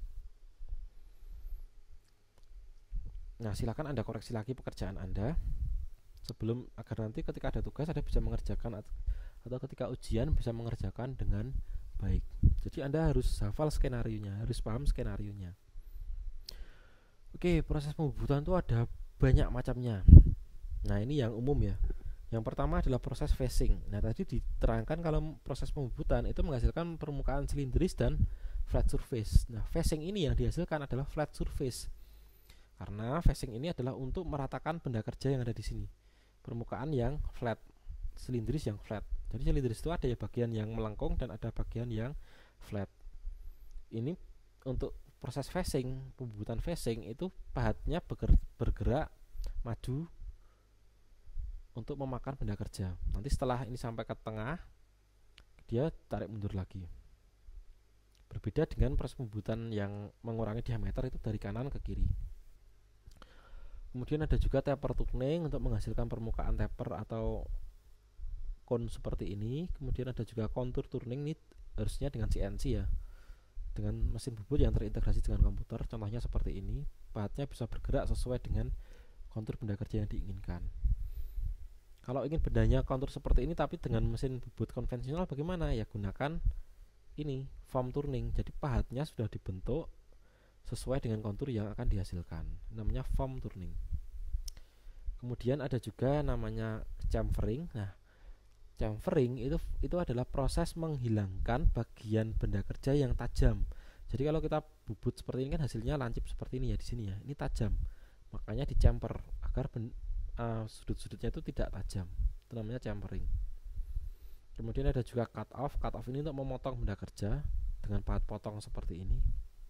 Nah silakan Anda koreksi lagi pekerjaan Anda sebelum, agar nanti ketika ada tugas Anda bisa mengerjakan, atau ketika ujian bisa mengerjakan dengan baik. Jadi Anda harus hafal skenarionya, harus paham skenarionya. Oke, proses pembubutan itu ada banyak macamnya. Nah ini yang umum ya. Yang pertama adalah proses facing. Nah tadi diterangkan kalau proses pembubutan itu menghasilkan permukaan silindris dan flat surface. Nah facing ini yang dihasilkan adalah flat surface, karena facing ini adalah untuk meratakan benda kerja yang ada di sini. Permukaan yang flat, silindris yang flat. Jadi silindris itu ada ya bagian yang melengkung dan ada bagian yang flat. Ini untuk proses facing, pembubutan facing itu pahatnya bergerak maju untuk memakan benda kerja. Nanti setelah ini sampai ke tengah, dia tarik mundur lagi. Berbeda dengan proses pembubutan yang mengurangi diameter itu dari kanan ke kiri. Kemudian ada juga taper turning untuk menghasilkan permukaan taper atau cone seperti ini. Kemudian ada juga contour turning, ini harusnya dengan CNC ya, dengan mesin bubut yang terintegrasi dengan komputer. Contohnya seperti ini, pahatnya bisa bergerak sesuai dengan kontur benda kerja yang diinginkan. Kalau ingin bendanya kontur seperti ini tapi dengan mesin bubut konvensional bagaimana? Ya gunakan ini form turning. Jadi pahatnya sudah dibentuk sesuai dengan kontur yang akan dihasilkan, namanya form turning. Kemudian ada juga namanya chamfering. Nah, chamfering itu adalah proses menghilangkan bagian benda kerja yang tajam. Jadi kalau kita bubut seperti ini kan hasilnya lancip seperti ini ya, di sini ya, ini tajam. Makanya di chamfer agar sudut-sudutnya itu tidak tajam. Itu namanya chamfering. Kemudian ada juga cut off. Cut off ini untuk memotong benda kerja dengan pahat potong seperti ini.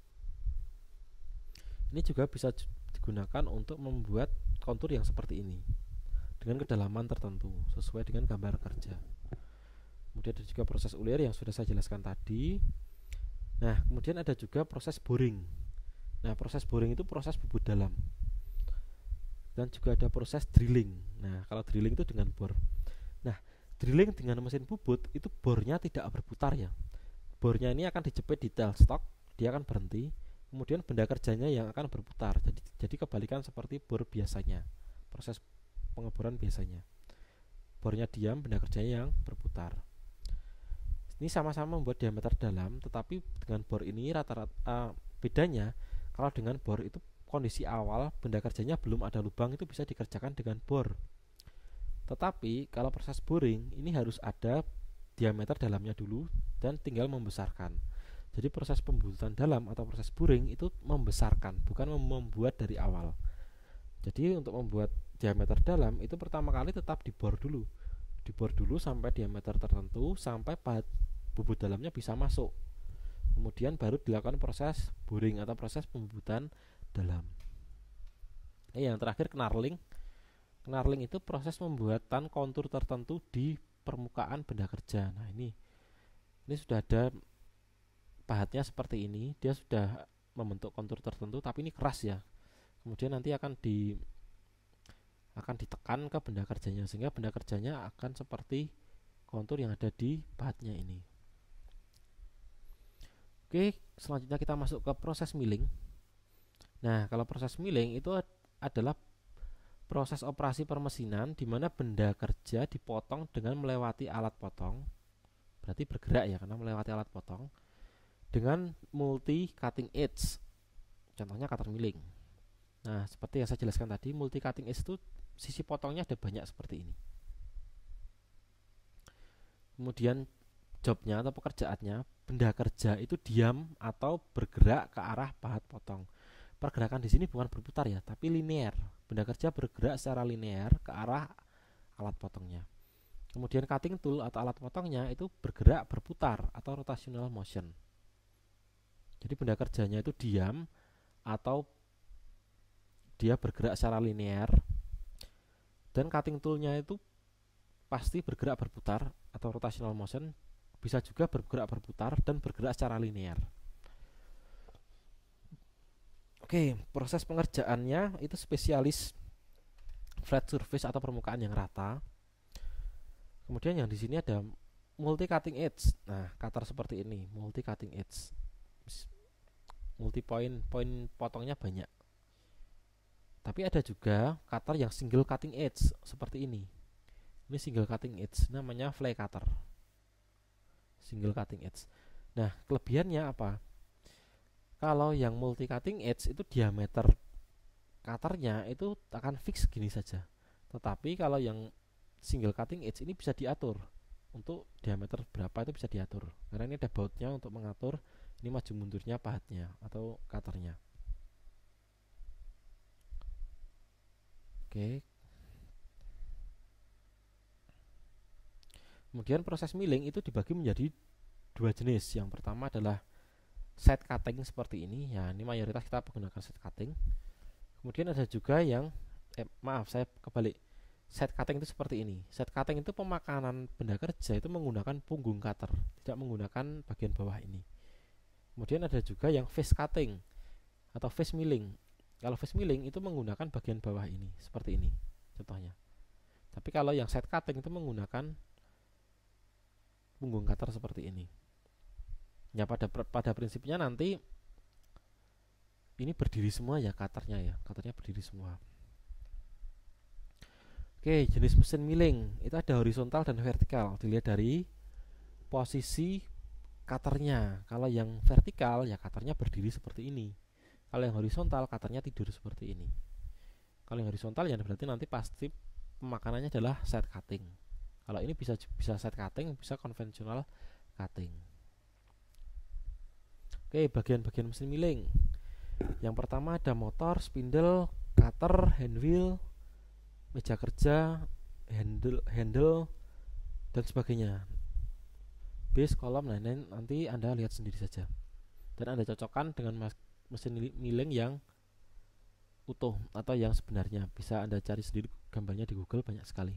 Ini juga bisa digunakan untuk membuat kontur yang seperti ini dengan kedalaman tertentu sesuai dengan gambar kerja. Kemudian ada juga proses ulir yang sudah saya jelaskan tadi. Nah, kemudian ada juga proses boring. Nah, proses boring itu proses bubut dalam. Dan juga ada proses drilling. Nah, kalau drilling itu dengan bor. Nah, drilling dengan mesin bubut itu bornya tidak berputar ya. Bornya ini akan dijepit di tailstock, dia akan berhenti. Kemudian benda kerjanya yang akan berputar. Jadi kebalikan seperti bor biasanya. Proses pengeboran biasanya. Bornya diam, benda kerjanya yang berputar. Ini sama-sama membuat diameter dalam, tetapi dengan bor ini rata-rata bedanya kalau dengan bor itu kondisi awal benda kerjanya belum ada lubang, itu bisa dikerjakan dengan bor. Tetapi kalau proses boring ini harus ada diameter dalamnya dulu dan tinggal membesarkan. Jadi proses pembubutan dalam atau proses boring itu membesarkan, bukan membuat dari awal. Jadi untuk membuat diameter dalam itu pertama kali tetap dibor dulu. Dibor dulu sampai diameter tertentu, sampai pahat bubut dalamnya bisa masuk. Kemudian baru dilakukan proses boring atau proses pembubutan dalam. Yang terakhir knurling. Knurling itu proses pembuatan kontur tertentu di permukaan benda kerja. Nah, ini sudah ada pahatnya seperti ini, dia sudah membentuk kontur tertentu, tapi ini keras ya. Kemudian nanti akan ditekan ke benda kerjanya, sehingga benda kerjanya akan seperti kontur yang ada di pahatnya ini. Oke, selanjutnya kita masuk ke proses milling. Nah, kalau proses milling itu adalah proses operasi permesinan di mana benda kerja dipotong dengan melewati alat potong, berarti bergerak ya karena melewati alat potong, dengan multi cutting edge, contohnya cutter milling. Nah, seperti yang saya jelaskan tadi, multi cutting edge itu sisi potongnya ada banyak seperti ini. Kemudian jobnya atau pekerjaannya, benda kerja itu diam atau bergerak ke arah pahat potong. Pergerakan di sini bukan berputar ya, tapi linear. Benda kerja bergerak secara linear ke arah alat potongnya. Kemudian cutting tool atau alat potongnya itu bergerak berputar atau rotational motion. Jadi benda kerjanya itu diam atau dia bergerak secara linear. Dan cutting toolnya itu pasti bergerak berputar atau rotational motion, bisa juga bergerak berputar dan bergerak secara linear. Oke, proses pengerjaannya itu spesialis flat surface atau permukaan yang rata. Kemudian yang di sini ada multi cutting edge. Nah, cutter seperti ini, multi cutting edge. Multi poin potongnya banyak. Tapi ada juga cutter yang single cutting edge seperti ini. Ini single cutting edge, namanya fly cutter. Single cutting edge. Nah, kelebihannya apa? Kalau yang multi cutting edge itu diameter cutternya itu akan fix gini saja. Tetapi kalau yang single cutting edge ini bisa diatur. Untuk diameter berapa itu bisa diatur. Karena ini ada bautnya untuk mengatur ini maju mundurnya pahatnya atau cutternya. Oke. Kemudian proses milling itu dibagi menjadi dua jenis. Yang pertama adalah set cutting seperti ini ya, ini mayoritas kita menggunakan set cutting. Kemudian ada juga yang saya kebalik, set cutting itu seperti ini. Set cutting itu pemakanan benda kerja itu menggunakan punggung cutter, tidak menggunakan bagian bawah ini. Kemudian ada juga yang face cutting atau face milling. Kalau face milling itu menggunakan bagian bawah ini seperti ini contohnya. Tapi kalau yang set cutting itu menggunakan punggung cutter seperti ini. Ya pada prinsipnya nanti ini berdiri semua ya cutternya berdiri semua. Oke, jenis mesin milling itu ada horizontal dan vertikal, dilihat dari posisi cutternya. Kalau yang vertikal ya cutternya berdiri seperti ini. Kalau yang horizontal cutternya tidur seperti ini. Kalau yang horizontal ya berarti nanti pasti pemakanannya adalah set cutting. Kalau ini bisa set cutting, bisa konvensional cutting. Oke, bagian-bagian mesin milling. Yang pertama ada motor, spindle, cutter, hand wheel, meja kerja, handle dan sebagainya. Base, kolom, lain-lain nanti Anda lihat sendiri saja. Dan Anda cocokkan dengan mesin milling yang utuh atau yang sebenarnya. Bisa Anda cari sendiri gambarnya di Google, banyak sekali.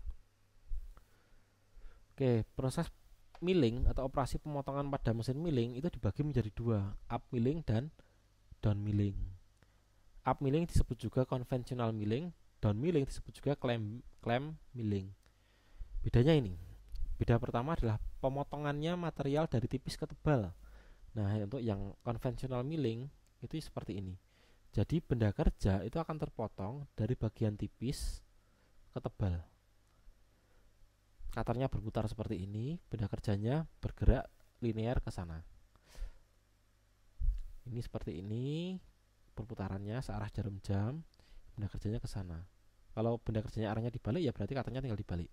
Oke, proses milling atau operasi pemotongan pada mesin milling itu dibagi menjadi dua, up milling dan down milling. Up milling disebut juga conventional milling, down milling disebut juga clamp milling. Bedanya ini. Beda pertama adalah pemotongannya material dari tipis ke tebal. Nah, untuk yang conventional milling itu seperti ini. Jadi benda kerja itu akan terpotong dari bagian tipis ke tebal. Cutternya berputar seperti ini, benda kerjanya bergerak linear ke sana. Ini seperti ini, perputarannya searah jarum jam, benda kerjanya ke sana. Kalau benda kerjanya arahnya dibalik ya berarti cutternya tinggal dibalik.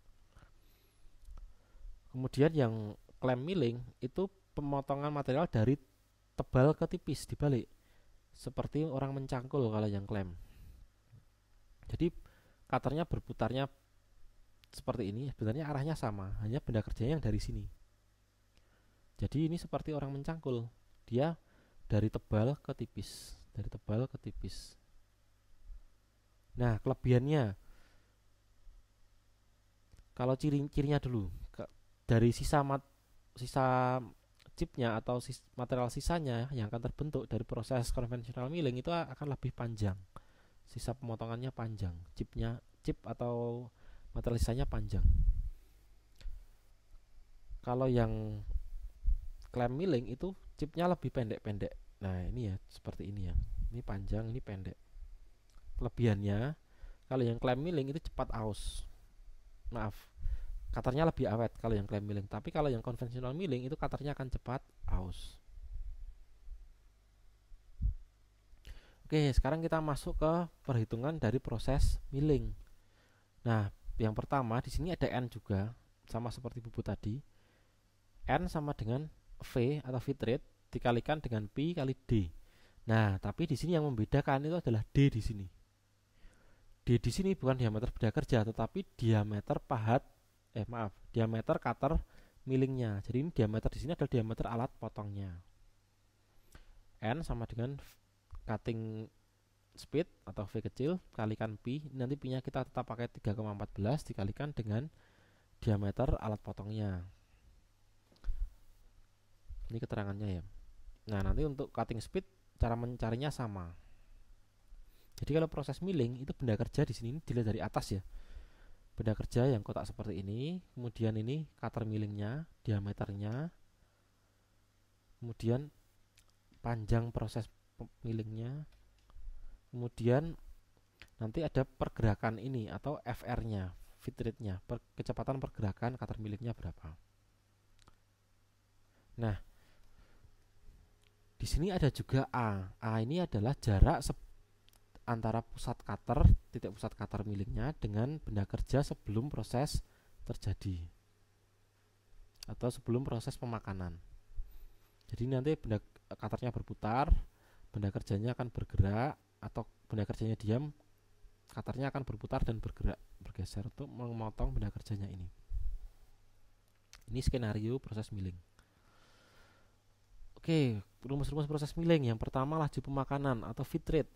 Kemudian yang clamp milling itu pemotongan material dari tebal ke tipis dibalik. Seperti orang mencangkul kalau yang clamp. Jadi cutternya berputarnya seperti ini, sebenarnya arahnya sama, hanya benda kerjanya yang dari sini. Jadi ini seperti orang mencangkul, dia dari tebal ke tipis, dari tebal ke tipis. Nah, kelebihannya, kalau cirinya dulu, dari sisa chipnya atau material sisanya yang akan terbentuk dari proses konvensional milling itu akan lebih panjang, sisa pemotongannya panjang, chip atau material sisanya panjang. Kalau yang clamp milling itu chipnya lebih pendek-pendek. Nah ini ya seperti ini ya, ini panjang, ini pendek. Kelebihannya Kalau yang klem milling itu cepat aus. Maaf, cutternya lebih awet kalau yang klem milling. Tapi kalau yang konvensional milling itu cutternya akan cepat aus. Oke, sekarang kita masuk ke perhitungan dari proses milling. Nah, yang pertama di sini ada N juga, sama seperti bubut tadi. N sama dengan V atau feed rate dikalikan dengan pi kali D. Nah, tapi di sini yang membedakan itu adalah D di sini. D di sini bukan diameter benda kerja, tetapi diameter diameter cutter millingnya. Jadi ini diameter di sini adalah diameter alat potongnya. N sama dengan cutting speed atau V kecil kalikan pi. Nanti pi nya kita tetap pakai 3,14 dikalikan dengan diameter alat potongnya. Ini keterangannya ya. Nah, nanti untuk cutting speed cara mencarinya sama. Jadi kalau proses milling itu benda kerja di sini dilihat dari atas ya. Benda kerja yang kotak seperti ini, kemudian ini cutter millingnya, diameternya, kemudian panjang proses millingnya, kemudian nanti ada pergerakan ini atau FR-nya, feed rate-nya, kecepatan pergerakan cutter millingnya berapa. Nah, di sini ada juga A. A ini adalah jarak antara pusat cutter, titik pusat cutter millingnya dengan benda kerja sebelum proses terjadi atau sebelum proses pemakanan. Jadi nanti benda cutternya berputar, benda kerjanya akan bergerak, atau benda kerjanya diam, cutternya akan berputar dan bergeser untuk memotong benda kerjanya ini. Ini skenario proses milling. Oke, rumus-rumus proses milling. Yang pertama laju pemakanan atau feed rate.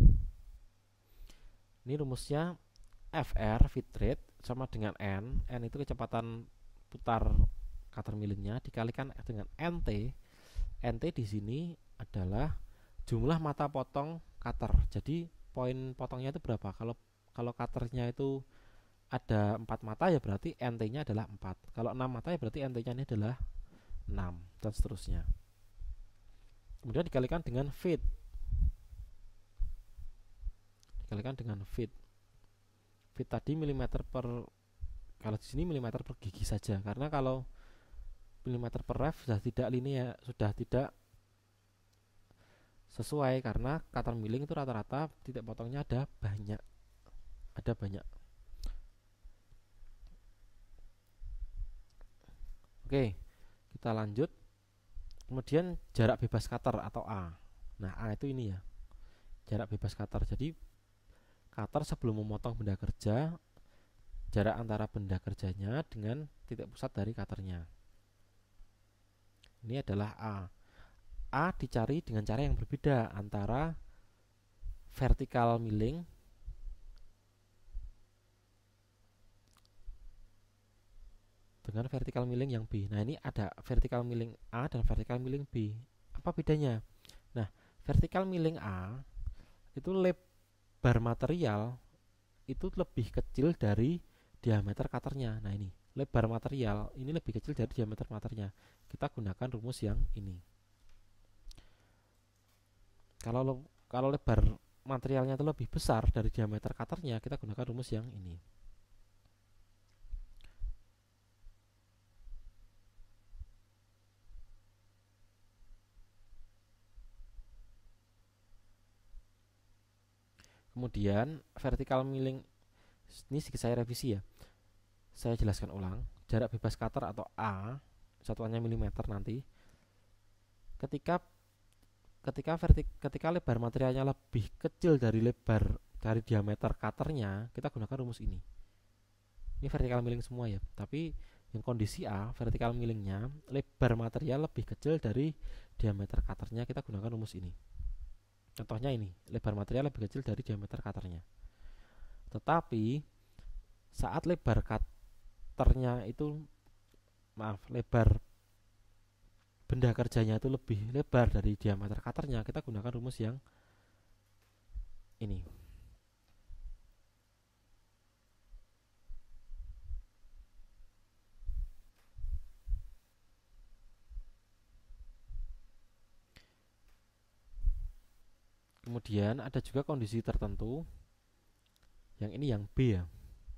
Ini rumusnya FR feed rate sama dengan N. N itu kecepatan putar cutter millingnya dikalikan dengan NT. NT di sini adalah jumlah mata potong cutter. Jadi poin potongnya itu berapa? Kalau cutternya itu ada 4 mata ya berarti NT-nya adalah 4. Kalau 6 mata ya berarti NT-nya ini adalah 6 dan seterusnya. Kemudian dikalikan dengan feet. Dikalikan dengan feet. Feet tadi milimeter per, kalau di sini milimeter per gigi saja, karena kalau milimeter per ref sudah tidak linear, sudah tidak sesuai karena cutter milling itu rata-rata titik potongnya ada banyak. Oke, kita lanjut. Kemudian jarak bebas cutter atau A. Nah, A itu ini ya, jarak bebas cutter. Jadi cutter sebelum memotong benda kerja, jarak antara benda kerjanya dengan titik pusat dari cutternya. Ini adalah A. A dicari dengan cara yang berbeda antara vertical milling dengan vertical milling yang B. Nah, ini ada vertical milling A dan vertical milling B. Apa bedanya? Nah, vertical milling A itu lebar material itu lebih kecil dari diameter cutternya. Nah, ini lebar material ini lebih kecil dari diameter cutternya. Kita gunakan rumus yang ini. Kalau lebar materialnya itu lebih besar dari diameter cutternya, kita gunakan rumus yang ini. Kemudian vertical milling ini sedikit saya revisi ya. Saya jelaskan ulang. Jarak bebas cutter atau A, satuannya milimeter nanti. Ketika lebar materialnya lebih kecil dari diameter cutternya, kita gunakan rumus ini. Ini vertical milling semua ya. Tapi yang kondisi A, vertical millingnya lebar material lebih kecil dari diameter cutternya, kita gunakan rumus ini. Contohnya ini, lebar material lebih kecil dari diameter cutternya. Tetapi saat lebar cutternya itu, lebar benda kerjanya itu lebih lebar dari diameter cutternya, kita gunakan rumus yang ini. Kemudian ada juga kondisi tertentu Yang ini yang B ya.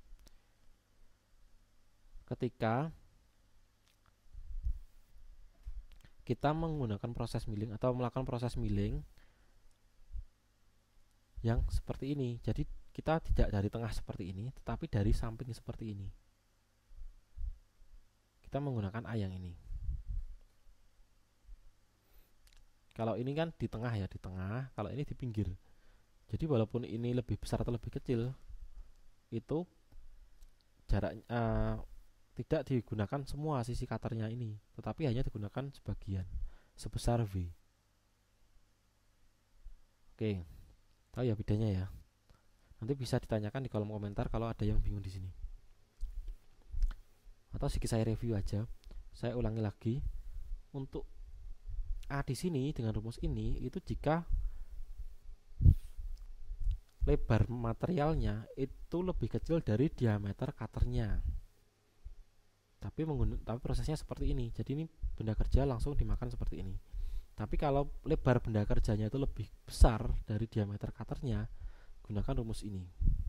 Ketika kita menggunakan proses milling atau melakukan proses milling yang seperti ini. Jadi kita tidak dari tengah seperti ini, tetapi dari samping seperti ini. Kita menggunakan A yang ini. Kalau ini kan di tengah ya, di tengah. Kalau ini di pinggir. Jadi walaupun ini lebih besar atau lebih kecil, itu jarak tidak digunakan semua sisi cutternya ini, tetapi hanya digunakan sebagian sebesar V. Oke, tahu ya bedanya ya. Nanti bisa ditanyakan di kolom komentar kalau ada yang bingung di sini. Atau sedikit saya review aja. Saya ulangi lagi. Untuk A di sini dengan rumus ini itu jika lebar materialnya itu lebih kecil dari diameter cutternya. Tapi prosesnya seperti ini. Jadi ini benda kerja langsung dimakan seperti ini. Tapi kalau lebar benda kerjanya itu lebih besar dari diameter cutternya, gunakan rumus ini.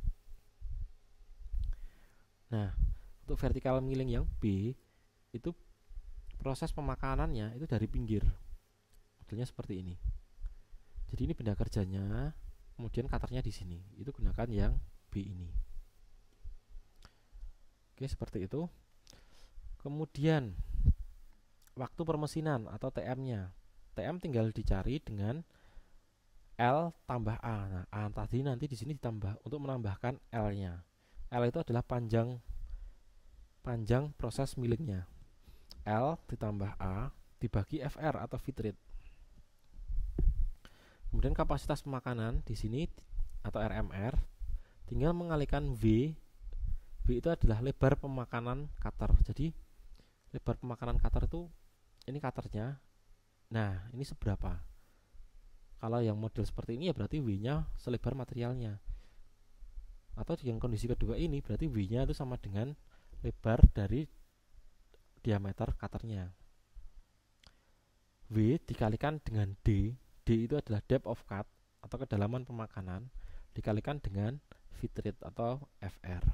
Nah, untuk vertical milling yang B itu proses pemakanannya itu dari pinggir. Modelnya seperti ini. Jadi ini benda kerjanya, kemudian cutternya di sini. Itu gunakan yang B ini. Oke, seperti itu. Kemudian waktu permesinan atau TM-nya. TM tinggal dicari dengan L tambah A. Nah, A tadi nanti di sini ditambah untuk menambahkan L-nya. L itu adalah panjang proses millingnya. L ditambah A dibagi FR atau feed rate. Kemudian kapasitas pemakanan di sini atau RMR tinggal mengalihkan V. V itu adalah lebar pemakanan cutter. Jadi lebar pemakanan cutter itu ini cutternya. Nah, ini seberapa? Kalau yang model seperti ini ya berarti V-nya selebar materialnya. Atau yang kondisi kedua ini berarti V-nya itu sama dengan lebar dari diameter cutternya. V dikalikan dengan D. D itu adalah depth of cut atau kedalaman pemakanan dikalikan dengan feed rate atau FR.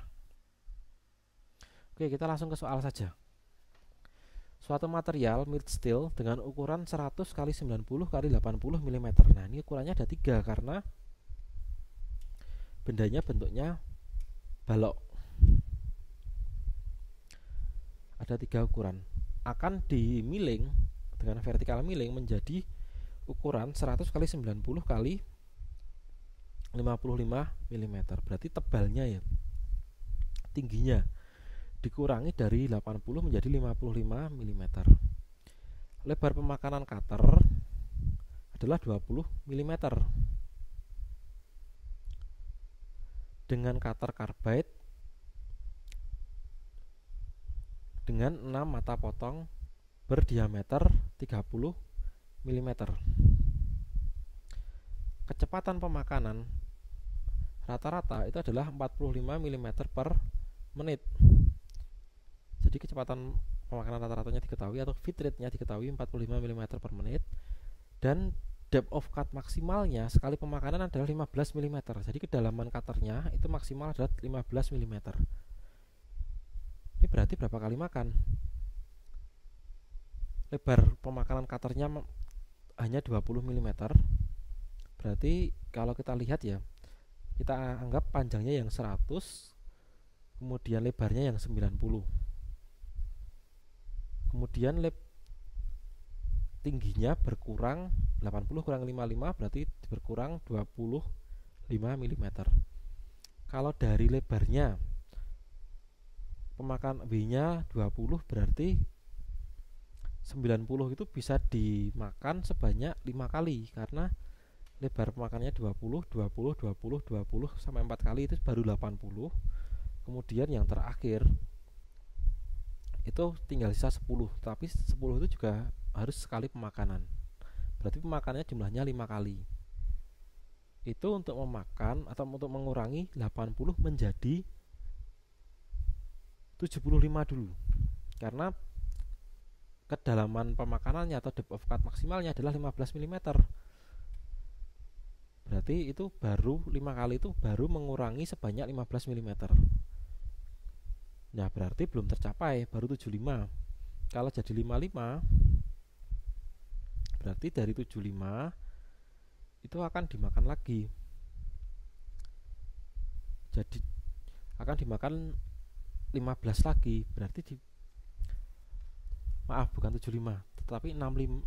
Oke, kita langsung ke soal saja. Suatu material mild steel dengan ukuran 100 x 90 x 80 mm. Nah, ini ukurannya ada 3 karena bendanya bentuknya balok. Ada 3 ukuran. Akan di milling dengan vertical milling menjadi ukuran 100 x 90 x 55 mm. Berarti tebalnya ya, tingginya dikurangi dari 80 menjadi 55 mm. Lebar pemakanan cutter adalah 20 mm. Dengan cutter carbide dengan 6 mata potong berdiameter 30 mm. Kecepatan pemakanan rata-rata itu adalah 45 mm per menit. Jadi kecepatan pemakanan rata-ratanya diketahui atau feed rate-nya diketahui 45 mm per menit. Dan depth of cut maksimalnya sekali pemakanan adalah 15 mm. Jadi kedalaman cutternya itu maksimal adalah 15 mm. Ini berarti berapa kali makan? Lebar pemakanan cutternya hanya 20 mm. Berarti kalau kita lihat ya, kita anggap panjangnya yang 100, kemudian lebarnya yang 90. Kemudian tingginya berkurang 80 kurang 55 berarti berkurang 25 mm. Kalau dari lebarnya pemakan V-nya 20 berarti 90 itu bisa dimakan sebanyak 5 kali karena lebar pemakannya 20 sampai 4 kali itu baru 80. Kemudian yang terakhir itu tinggal sisa 10, tapi 10 itu juga harus sekali pemakanan. Berarti pemakannya jumlahnya 5 kali. Itu untuk memakan atau untuk mengurangi 80 menjadi 75 dulu. Karena kedalaman pemakanannya atau depth of cut maksimalnya adalah 15 mm. Berarti itu baru 5 kali itu baru mengurangi sebanyak 15 mm. Nah, berarti belum tercapai, baru 75. Kalau jadi 55, berarti dari 75 itu akan dimakan lagi. Jadi akan dimakan 15 lagi, berarti bukan 75, tetapi 65,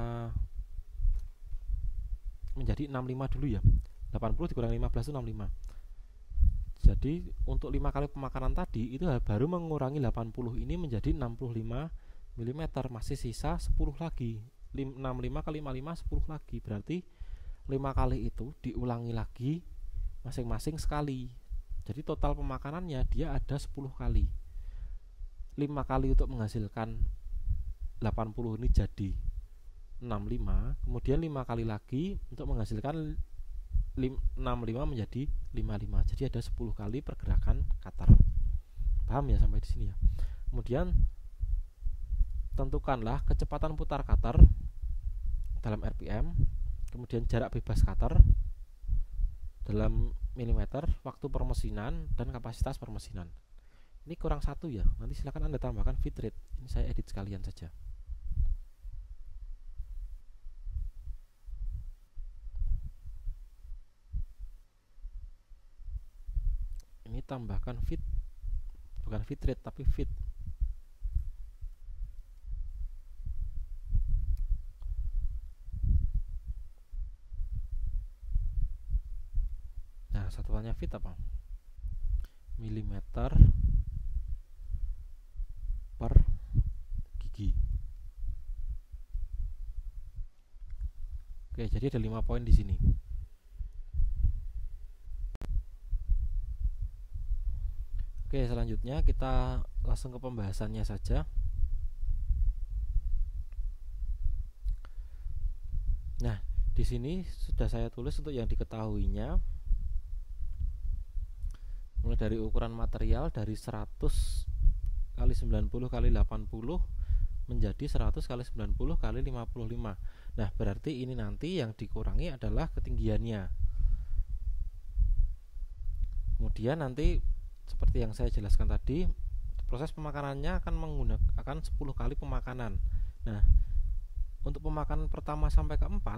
menjadi 65 dulu ya. 80 dikurangi 15 itu 65. Jadi untuk 5 kali pemakanan tadi itu baru mengurangi 80 ini menjadi 65 mm, masih sisa 10 lagi. 65 kali 55 10 lagi, berarti 5 kali itu diulangi lagi masing-masing sekali. Jadi total pemakanannya dia ada 10 kali. 5 kali untuk menghasilkan 80 ini jadi 65, kemudian 5 kali lagi untuk menghasilkan 65 menjadi 55. Jadi ada 10 kali pergerakan cutter. Paham ya sampai di sini ya. Kemudian tentukanlah kecepatan putar cutter dalam RPM, kemudian jarak bebas cutter dalam milimeter, waktu permesinan, dan kapasitas permesinan. Ini kurang satu ya, nanti silakan Anda tambahkan feed rate. Ini saya edit sekalian saja. Ini tambahkan feed, bukan feed rate tapi feed. Nah, satuannya feet apa? Milimeter per gigi. Oke, jadi ada 5 poin di sini. Oke, selanjutnya kita langsung ke pembahasannya saja. Nah, di sini sudah saya tulis untuk yang diketahuinya. Mulai dari ukuran material dari 100 kali 90 kali 80 menjadi 100 kali 90 kali 55. Nah, berarti ini nanti yang dikurangi adalah ketinggiannya. Kemudian nanti seperti yang saya jelaskan tadi, proses pemakanannya akan 10 kali pemakanan. Nah, untuk pemakanan pertama sampai ke 4,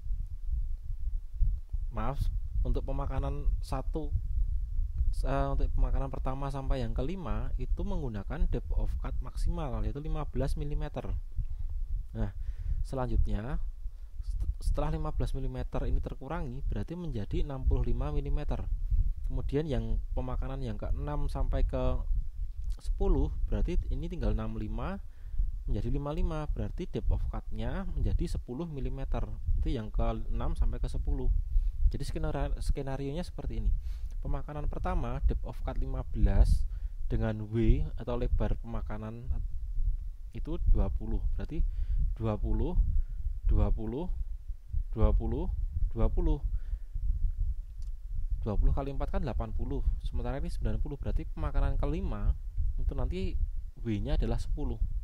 untuk pemakanan untuk pemakanan pertama sampai yang kelima itu menggunakan depth of cut maksimal, yaitu 15 mm. Nah, selanjutnya setelah 15 mm ini terkurangi, berarti menjadi 65 mm. Kemudian yang pemakanan yang ke-6 sampai ke 10, berarti ini tinggal 65 menjadi 55, berarti depth of cut-nya menjadi 10 mm. Itu yang ke-6 sampai ke 10. Jadi skenario-nya seperti ini. Pemakanan pertama depth of cut 15 dengan W atau lebar pemakanan itu 20. Berarti 20 20 20 20 20 kali 4 kan 80. Sementara ini 90, berarti pemakanan kelima itu nanti W-nya adalah 10.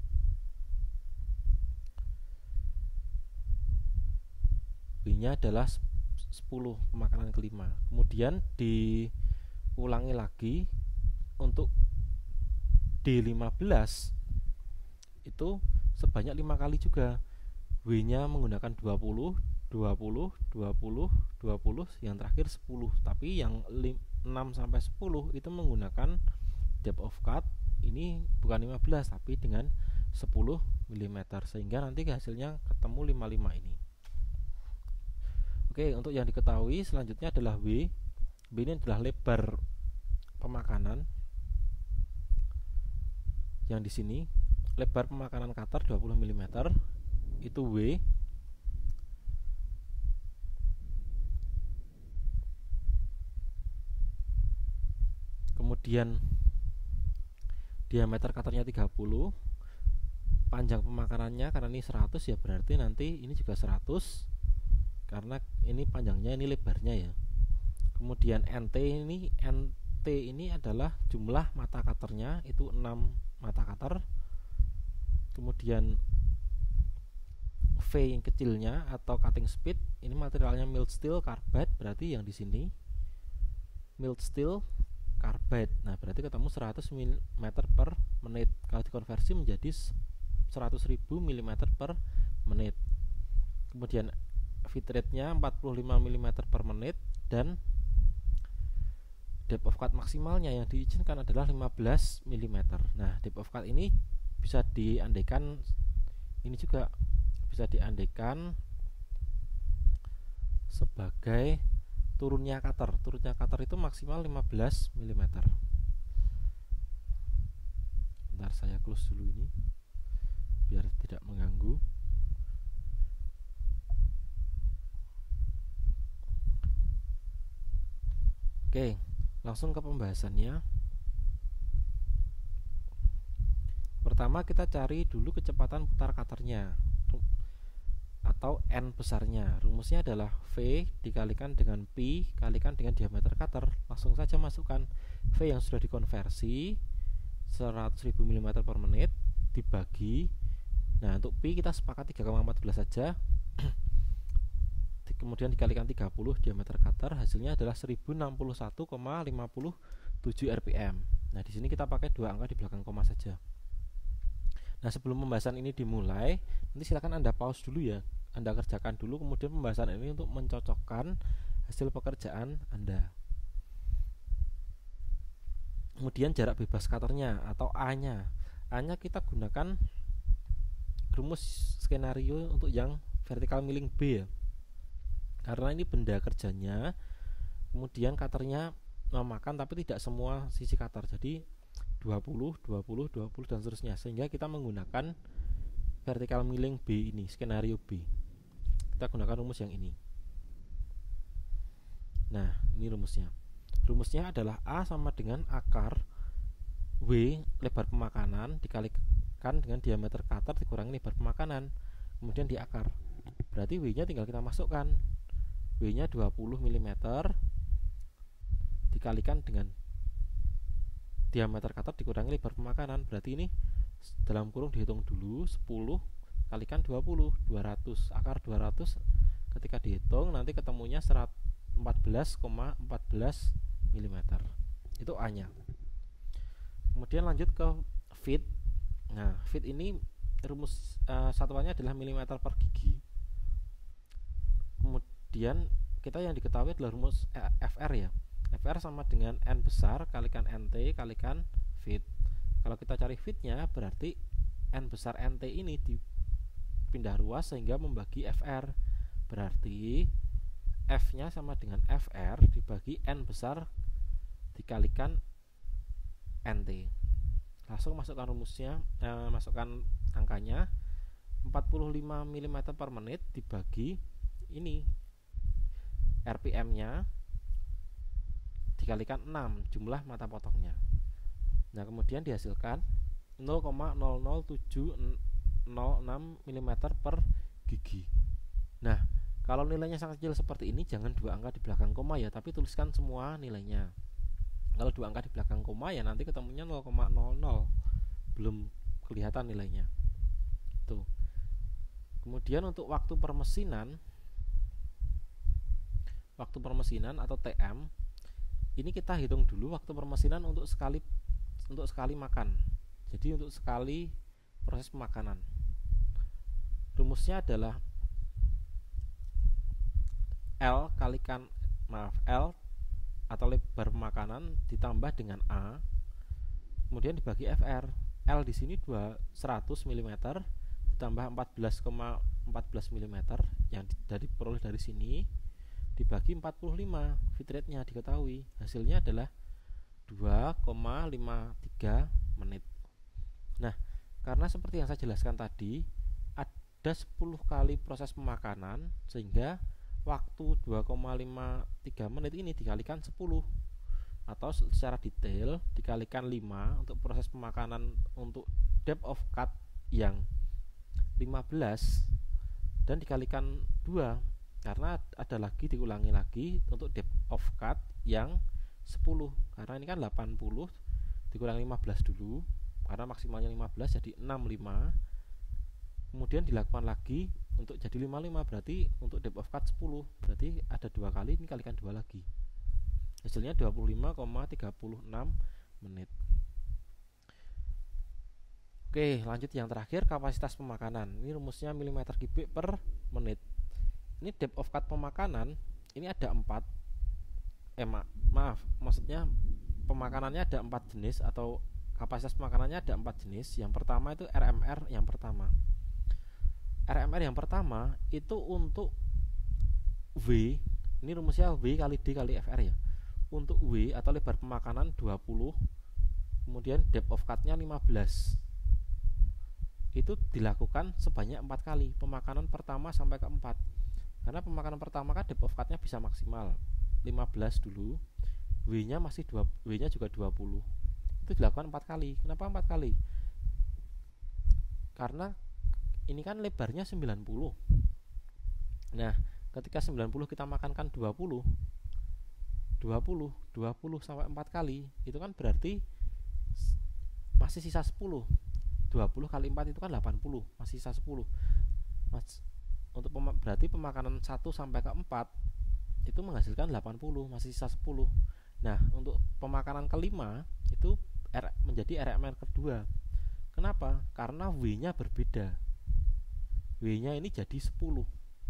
W-nya adalah 10 pemakanan kelima. Kemudian diulangi lagi untuk D15 itu sebanyak 5 kali juga. W-nya menggunakan 20 20 20 20, yang terakhir 10. Tapi yang 6 sampai 10 itu menggunakan depth of cut ini bukan 15 tapi dengan 10 mm, sehingga nanti hasilnya ketemu 55 ini. Oke, untuk yang diketahui selanjutnya adalah W. W ini adalah lebar pemakanan. Yang di sini lebar pemakanan cutter 20 mm itu W. Kemudian diameter cutternya 30, panjang pemakanannya karena ini 100 ya, berarti nanti ini juga 100 karena ini panjangnya, ini lebarnya ya. Kemudian NT ini adalah jumlah mata cutternya, itu 6 mata cutter. Kemudian V V yang kecilnya atau cutting speed, ini materialnya mild steel carbide, berarti yang di sini mild steel carbide. Nah, berarti ketemu 100 mm per menit. Kalau dikonversi menjadi 100.000 mm per menit. Kemudian feed rate-nya 45 mm per menit dan depth of cut maksimalnya yang diizinkan adalah 15 mm. Nah, depth of cut ini bisa diandaikan, ini juga bisa diandaikan sebagai turunnya cutter. Turunnya cutter itu maksimal 15 mm. Bentar, saya close dulu ini biar tidak mengganggu. Oke, langsung ke pembahasannya. Pertama kita cari dulu kecepatan putar cutternya atau N besarnya. Rumusnya adalah V dikalikan dengan Pi kalikan dengan diameter cutter. Langsung saja masukkan V yang sudah dikonversi 100.000 mm per menit dibagi. Nah, untuk Pi kita sepakat 3,14 saja. Kemudian dikalikan 30 diameter cutter, hasilnya adalah 1061,57 rpm. Nah, di sini kita pakai dua angka di belakang koma saja. Nah, sebelum pembahasan ini dimulai, nanti silakan Anda pause dulu ya. Anda kerjakan dulu, kemudian pembahasan ini untuk mencocokkan hasil pekerjaan Anda. Kemudian jarak bebas cutternya atau A-nya. A-nya kita gunakan rumus skenario untuk yang vertical milling B ya. Karena ini benda kerjanya, kemudian cutternya memakan tapi tidak semua sisi cutter. Jadi 20, 20, 20 dan seterusnya, sehingga kita menggunakan vertical milling B ini, skenario B. Kita gunakan rumus yang ini. Nah, ini rumusnya. Rumusnya adalah A sama dengan akar W lebar pemakanan dikalikan dengan diameter cutter dikurangi lebar pemakanan, kemudian di akar. Berarti W nya tinggal kita masukkan. W nya 20 mm dikalikan dengan diameter cutter dikurangi lebar pemakanan. Berarti ini dalam kurung dihitung dulu 10 kalikan 20, 200. Akar 200 ketika dihitung nanti ketemunya 14,14 mm. Itu A nya. Kemudian lanjut ke feet. Nah, feet ini rumus satuannya adalah milimeter per gigi. Kemudian kita yang diketahui adalah rumus FR ya. FR sama dengan N besar kalikan NT kalikan feet. Kalau kita cari feetnya berarti N besar NT ini dipindah ruas sehingga membagi FR. Berarti F nya sama dengan FR dibagi N besar dikalikan NT. Langsung masukkan rumusnya, masukkan angkanya 45 mm per menit dibagi ini RPM nya dikalikan 6 jumlah mata potongnya. Nah, kemudian dihasilkan 0,00706 mm per gigi. Nah, kalau nilainya sangat kecil seperti ini jangan dua angka di belakang koma ya, tapi tuliskan semua nilainya. Kalau dua angka di belakang koma ya nanti ketemunya 0,00, belum kelihatan nilainya. Tuh. Kemudian untuk waktu permesinan atau TM, ini kita hitung dulu waktu permesinan untuk sekali makan. Jadi untuk sekali proses pemakanan. Rumusnya adalah L atau lebar pemakanan ditambah dengan A, kemudian dibagi FR. L di sini 100 mm ditambah 14,14 mm yang diperoleh dari sini dibagi 45, feed rate-nya diketahui, hasilnya adalah 2,53 menit. Nah, karena seperti yang saya jelaskan tadi ada 10 kali proses pemakanan, sehingga waktu 2,53 menit ini dikalikan 10, atau secara detail dikalikan 5 untuk proses pemakanan untuk depth of cut yang 15 dan dikalikan 2 karena ada lagi diulangi lagi untuk depth of cut yang 10, karena ini kan 80 dikurangi 15 dulu karena maksimalnya 15 jadi 65, kemudian dilakukan lagi untuk jadi 55, berarti untuk depth of cut 10, berarti ada 2 kali, ini kalikan 2 lagi, hasilnya 25,36 menit. Oke, lanjut yang terakhir, kapasitas pemakanan. Ini rumusnya milimeter kubik per menit. Ini depth of cut pemakanan, ini ada 4. Maksudnya pemakanannya ada 4 jenis, atau kapasitas pemakanannya ada 4 jenis. Yang pertama itu RMR yang pertama. RMR yang pertama itu untuk W, ini rumusnya W kali D kali FR ya. Untuk W atau lebar pemakanan 20, kemudian depth of cut-nya 15. Itu dilakukan sebanyak 4 kali, pemakanan pertama sampai ke 4. Karena pemakanan pertama kan depth of cut-nya bisa maksimal 15 dulu, W-nya masih W-nya juga 20. Itu dilakukan 4 kali. Kenapa 4 kali? Karena ini kan lebarnya 90. Nah, ketika 90 kita makankan 20 sampai 4 kali, itu kan berarti masih sisa 10. 20 kali 4 itu kan 80, masih sisa 10. Berarti pemakanan 1 sampai ke 4 itu menghasilkan 80, masih sisa 10. Nah, untuk pemakanan kelima itu menjadi RMR kedua. Kenapa? Karena W-nya berbeda. W-nya ini jadi 10.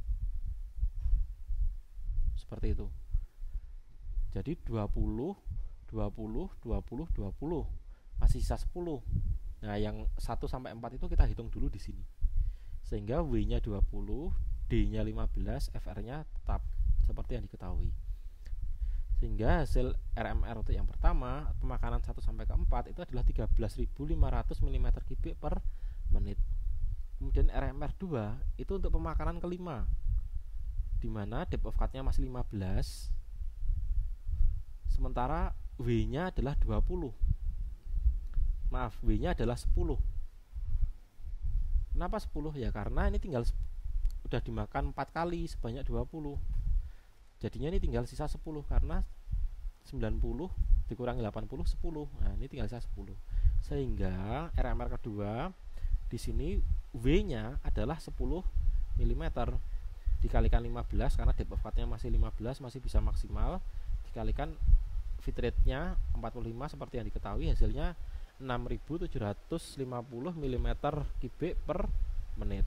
Seperti itu. Jadi 20, 20, 20, 20. Masih sisa 10. Nah, yang 1 sampai 4 itu kita hitung dulu di sini. Sehingga W-nya 20, D-nya 15, FR-nya tetap seperti yang diketahui. Sehingga hasil RMR untuk yang pertama, pemakanan 1 sampai ke 4 itu adalah 13.500 mm3 per menit. Kemudian RMR 2 itu untuk pemakanan kelima, di mana depth of cut-nya masih 15, sementara W-nya adalah 20. W-nya adalah 10. Kenapa 10? Ya karena ini tinggal udah dimakan 4 kali sebanyak 20. Jadinya ini tinggal sisa 10, karena 90 dikurangi 80 10. Nah, ini tinggal sisa 10. Sehingga RMR kedua di sini W-nya adalah 10 mm dikalikan 15, karena depth of cut-nya masih 15, masih bisa maksimal, dikalikan feed rate-nya 45 seperti yang diketahui, hasilnya 6.750 mm3 per menit.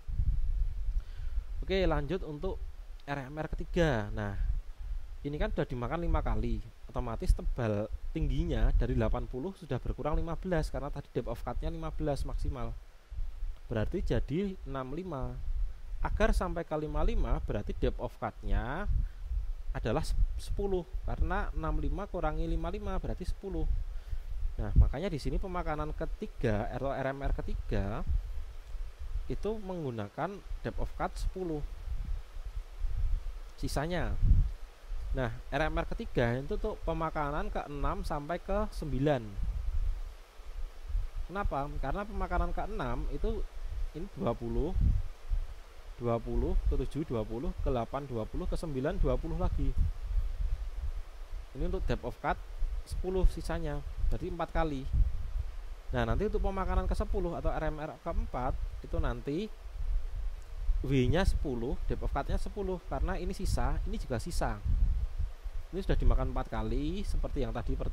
Oke, lanjut untuk RMR ketiga. Nah, ini kan sudah dimakan 5 kali, otomatis tebal tingginya dari 80 sudah berkurang 15, karena tadi depth of cut-nya 15 maksimal, berarti jadi 65. Agar sampai ke 55 berarti depth of cut-nya adalah 10, karena 65 kurangi 55 berarti 10. Nah, makanya di sini pemakanan ketiga atau RMR ketiga itu menggunakan depth of cut 10 sisanya. Nah, RMR ketiga itu tuh pemakanan ke-6 sampai ke 9. Kenapa? Karena pemakanan ke-6 itu ini 20, 20, ke 7, 20, ke 8, 20, ke 9, 20 lagi. Ini untuk depth of cut 10 sisanya, jadi 4 kali. Nah, nanti untuk pemakanan ke 10 atau RMR keempat itu nanti W-nya 10, depth of cut-nya 10, karena ini sisa, ini juga sisa. Ini sudah dimakan 4 kali seperti yang tadi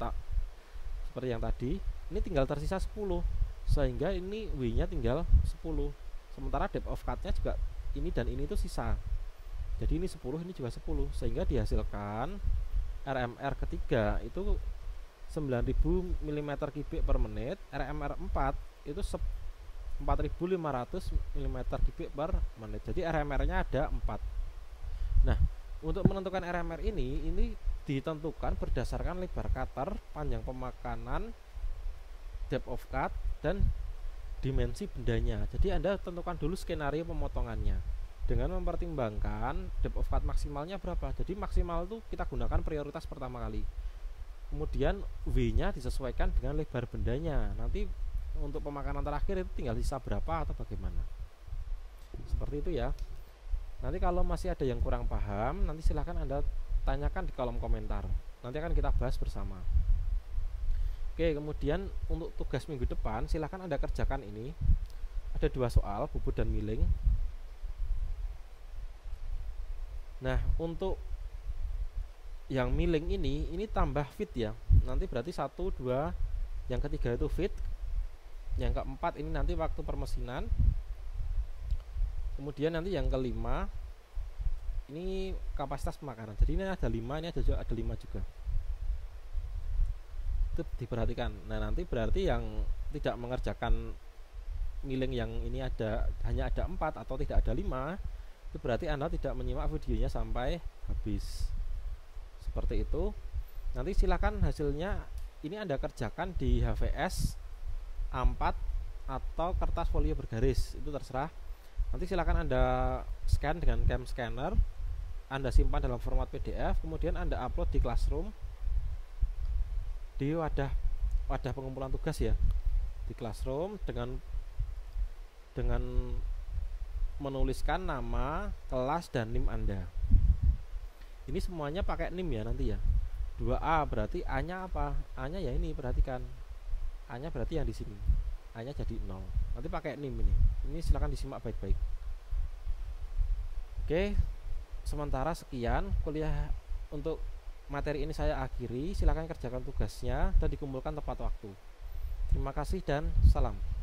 ini tinggal tersisa 10, sehingga ini W-nya tinggal 10. Sementara depth of cut-nya juga ini dan ini itu sisa. Jadi ini 10, ini juga 10, sehingga dihasilkan RMR ketiga itu 9.000 mm3 per menit, RMR 4 itu 4.500 mm3 per menit. Jadi RMR-nya ada 4. Nah, untuk menentukan RMR ini ditentukan berdasarkan lebar cutter, panjang pemakanan, depth of cut, dan dimensi bendanya. Jadi Anda tentukan dulu skenario pemotongannya dengan mempertimbangkan depth of cut maksimalnya berapa. Jadi maksimal itu kita gunakan prioritas pertama kali. Kemudian W-nya disesuaikan dengan lebar bendanya. Nanti untuk pemakanan terakhir itu tinggal sisa berapa atau bagaimana. Seperti itu ya. Nanti kalau masih ada yang kurang paham, nanti silahkan Anda tanyakan di kolom komentar. Nanti akan kita bahas bersama. Oke, kemudian untuk tugas minggu depan silahkan Anda kerjakan ini. Ada 2 soal, bubut dan miling. Nah, untuk yang milling ini tambah fit ya. Nanti berarti 1 2, yang ketiga itu fit, yang keempat ini nanti waktu permesinan, kemudian nanti yang kelima ini kapasitas pemakaran. Jadi ini ada 5, ini ada 5 juga. Itu diperhatikan. Nah, nanti berarti yang tidak mengerjakan milling yang ini hanya ada 4 atau tidak ada 5, itu berarti Anda tidak menyimak videonya sampai habis. Seperti itu. Nanti silakan hasilnya ini Anda kerjakan di HVS A4 atau kertas folio bergaris, itu terserah. Nanti silakan Anda scan dengan cam scanner, Anda simpan dalam format PDF, kemudian Anda upload di Classroom, di wadah pengumpulan tugas ya, di Classroom dengan menuliskan nama, kelas, dan NIM Anda. Ini semuanya pakai NIM ya nanti ya. 2A berarti A-nya apa? A-nya ya ini, perhatikan. A-nya berarti yang di sini. A-nya jadi 0. Nanti pakai NIM ini. Ini silakan disimak baik-baik. Oke, sementara sekian kuliah untuk materi ini saya akhiri. Silakan kerjakan tugasnya dan dikumpulkan tepat waktu. Terima kasih dan salam.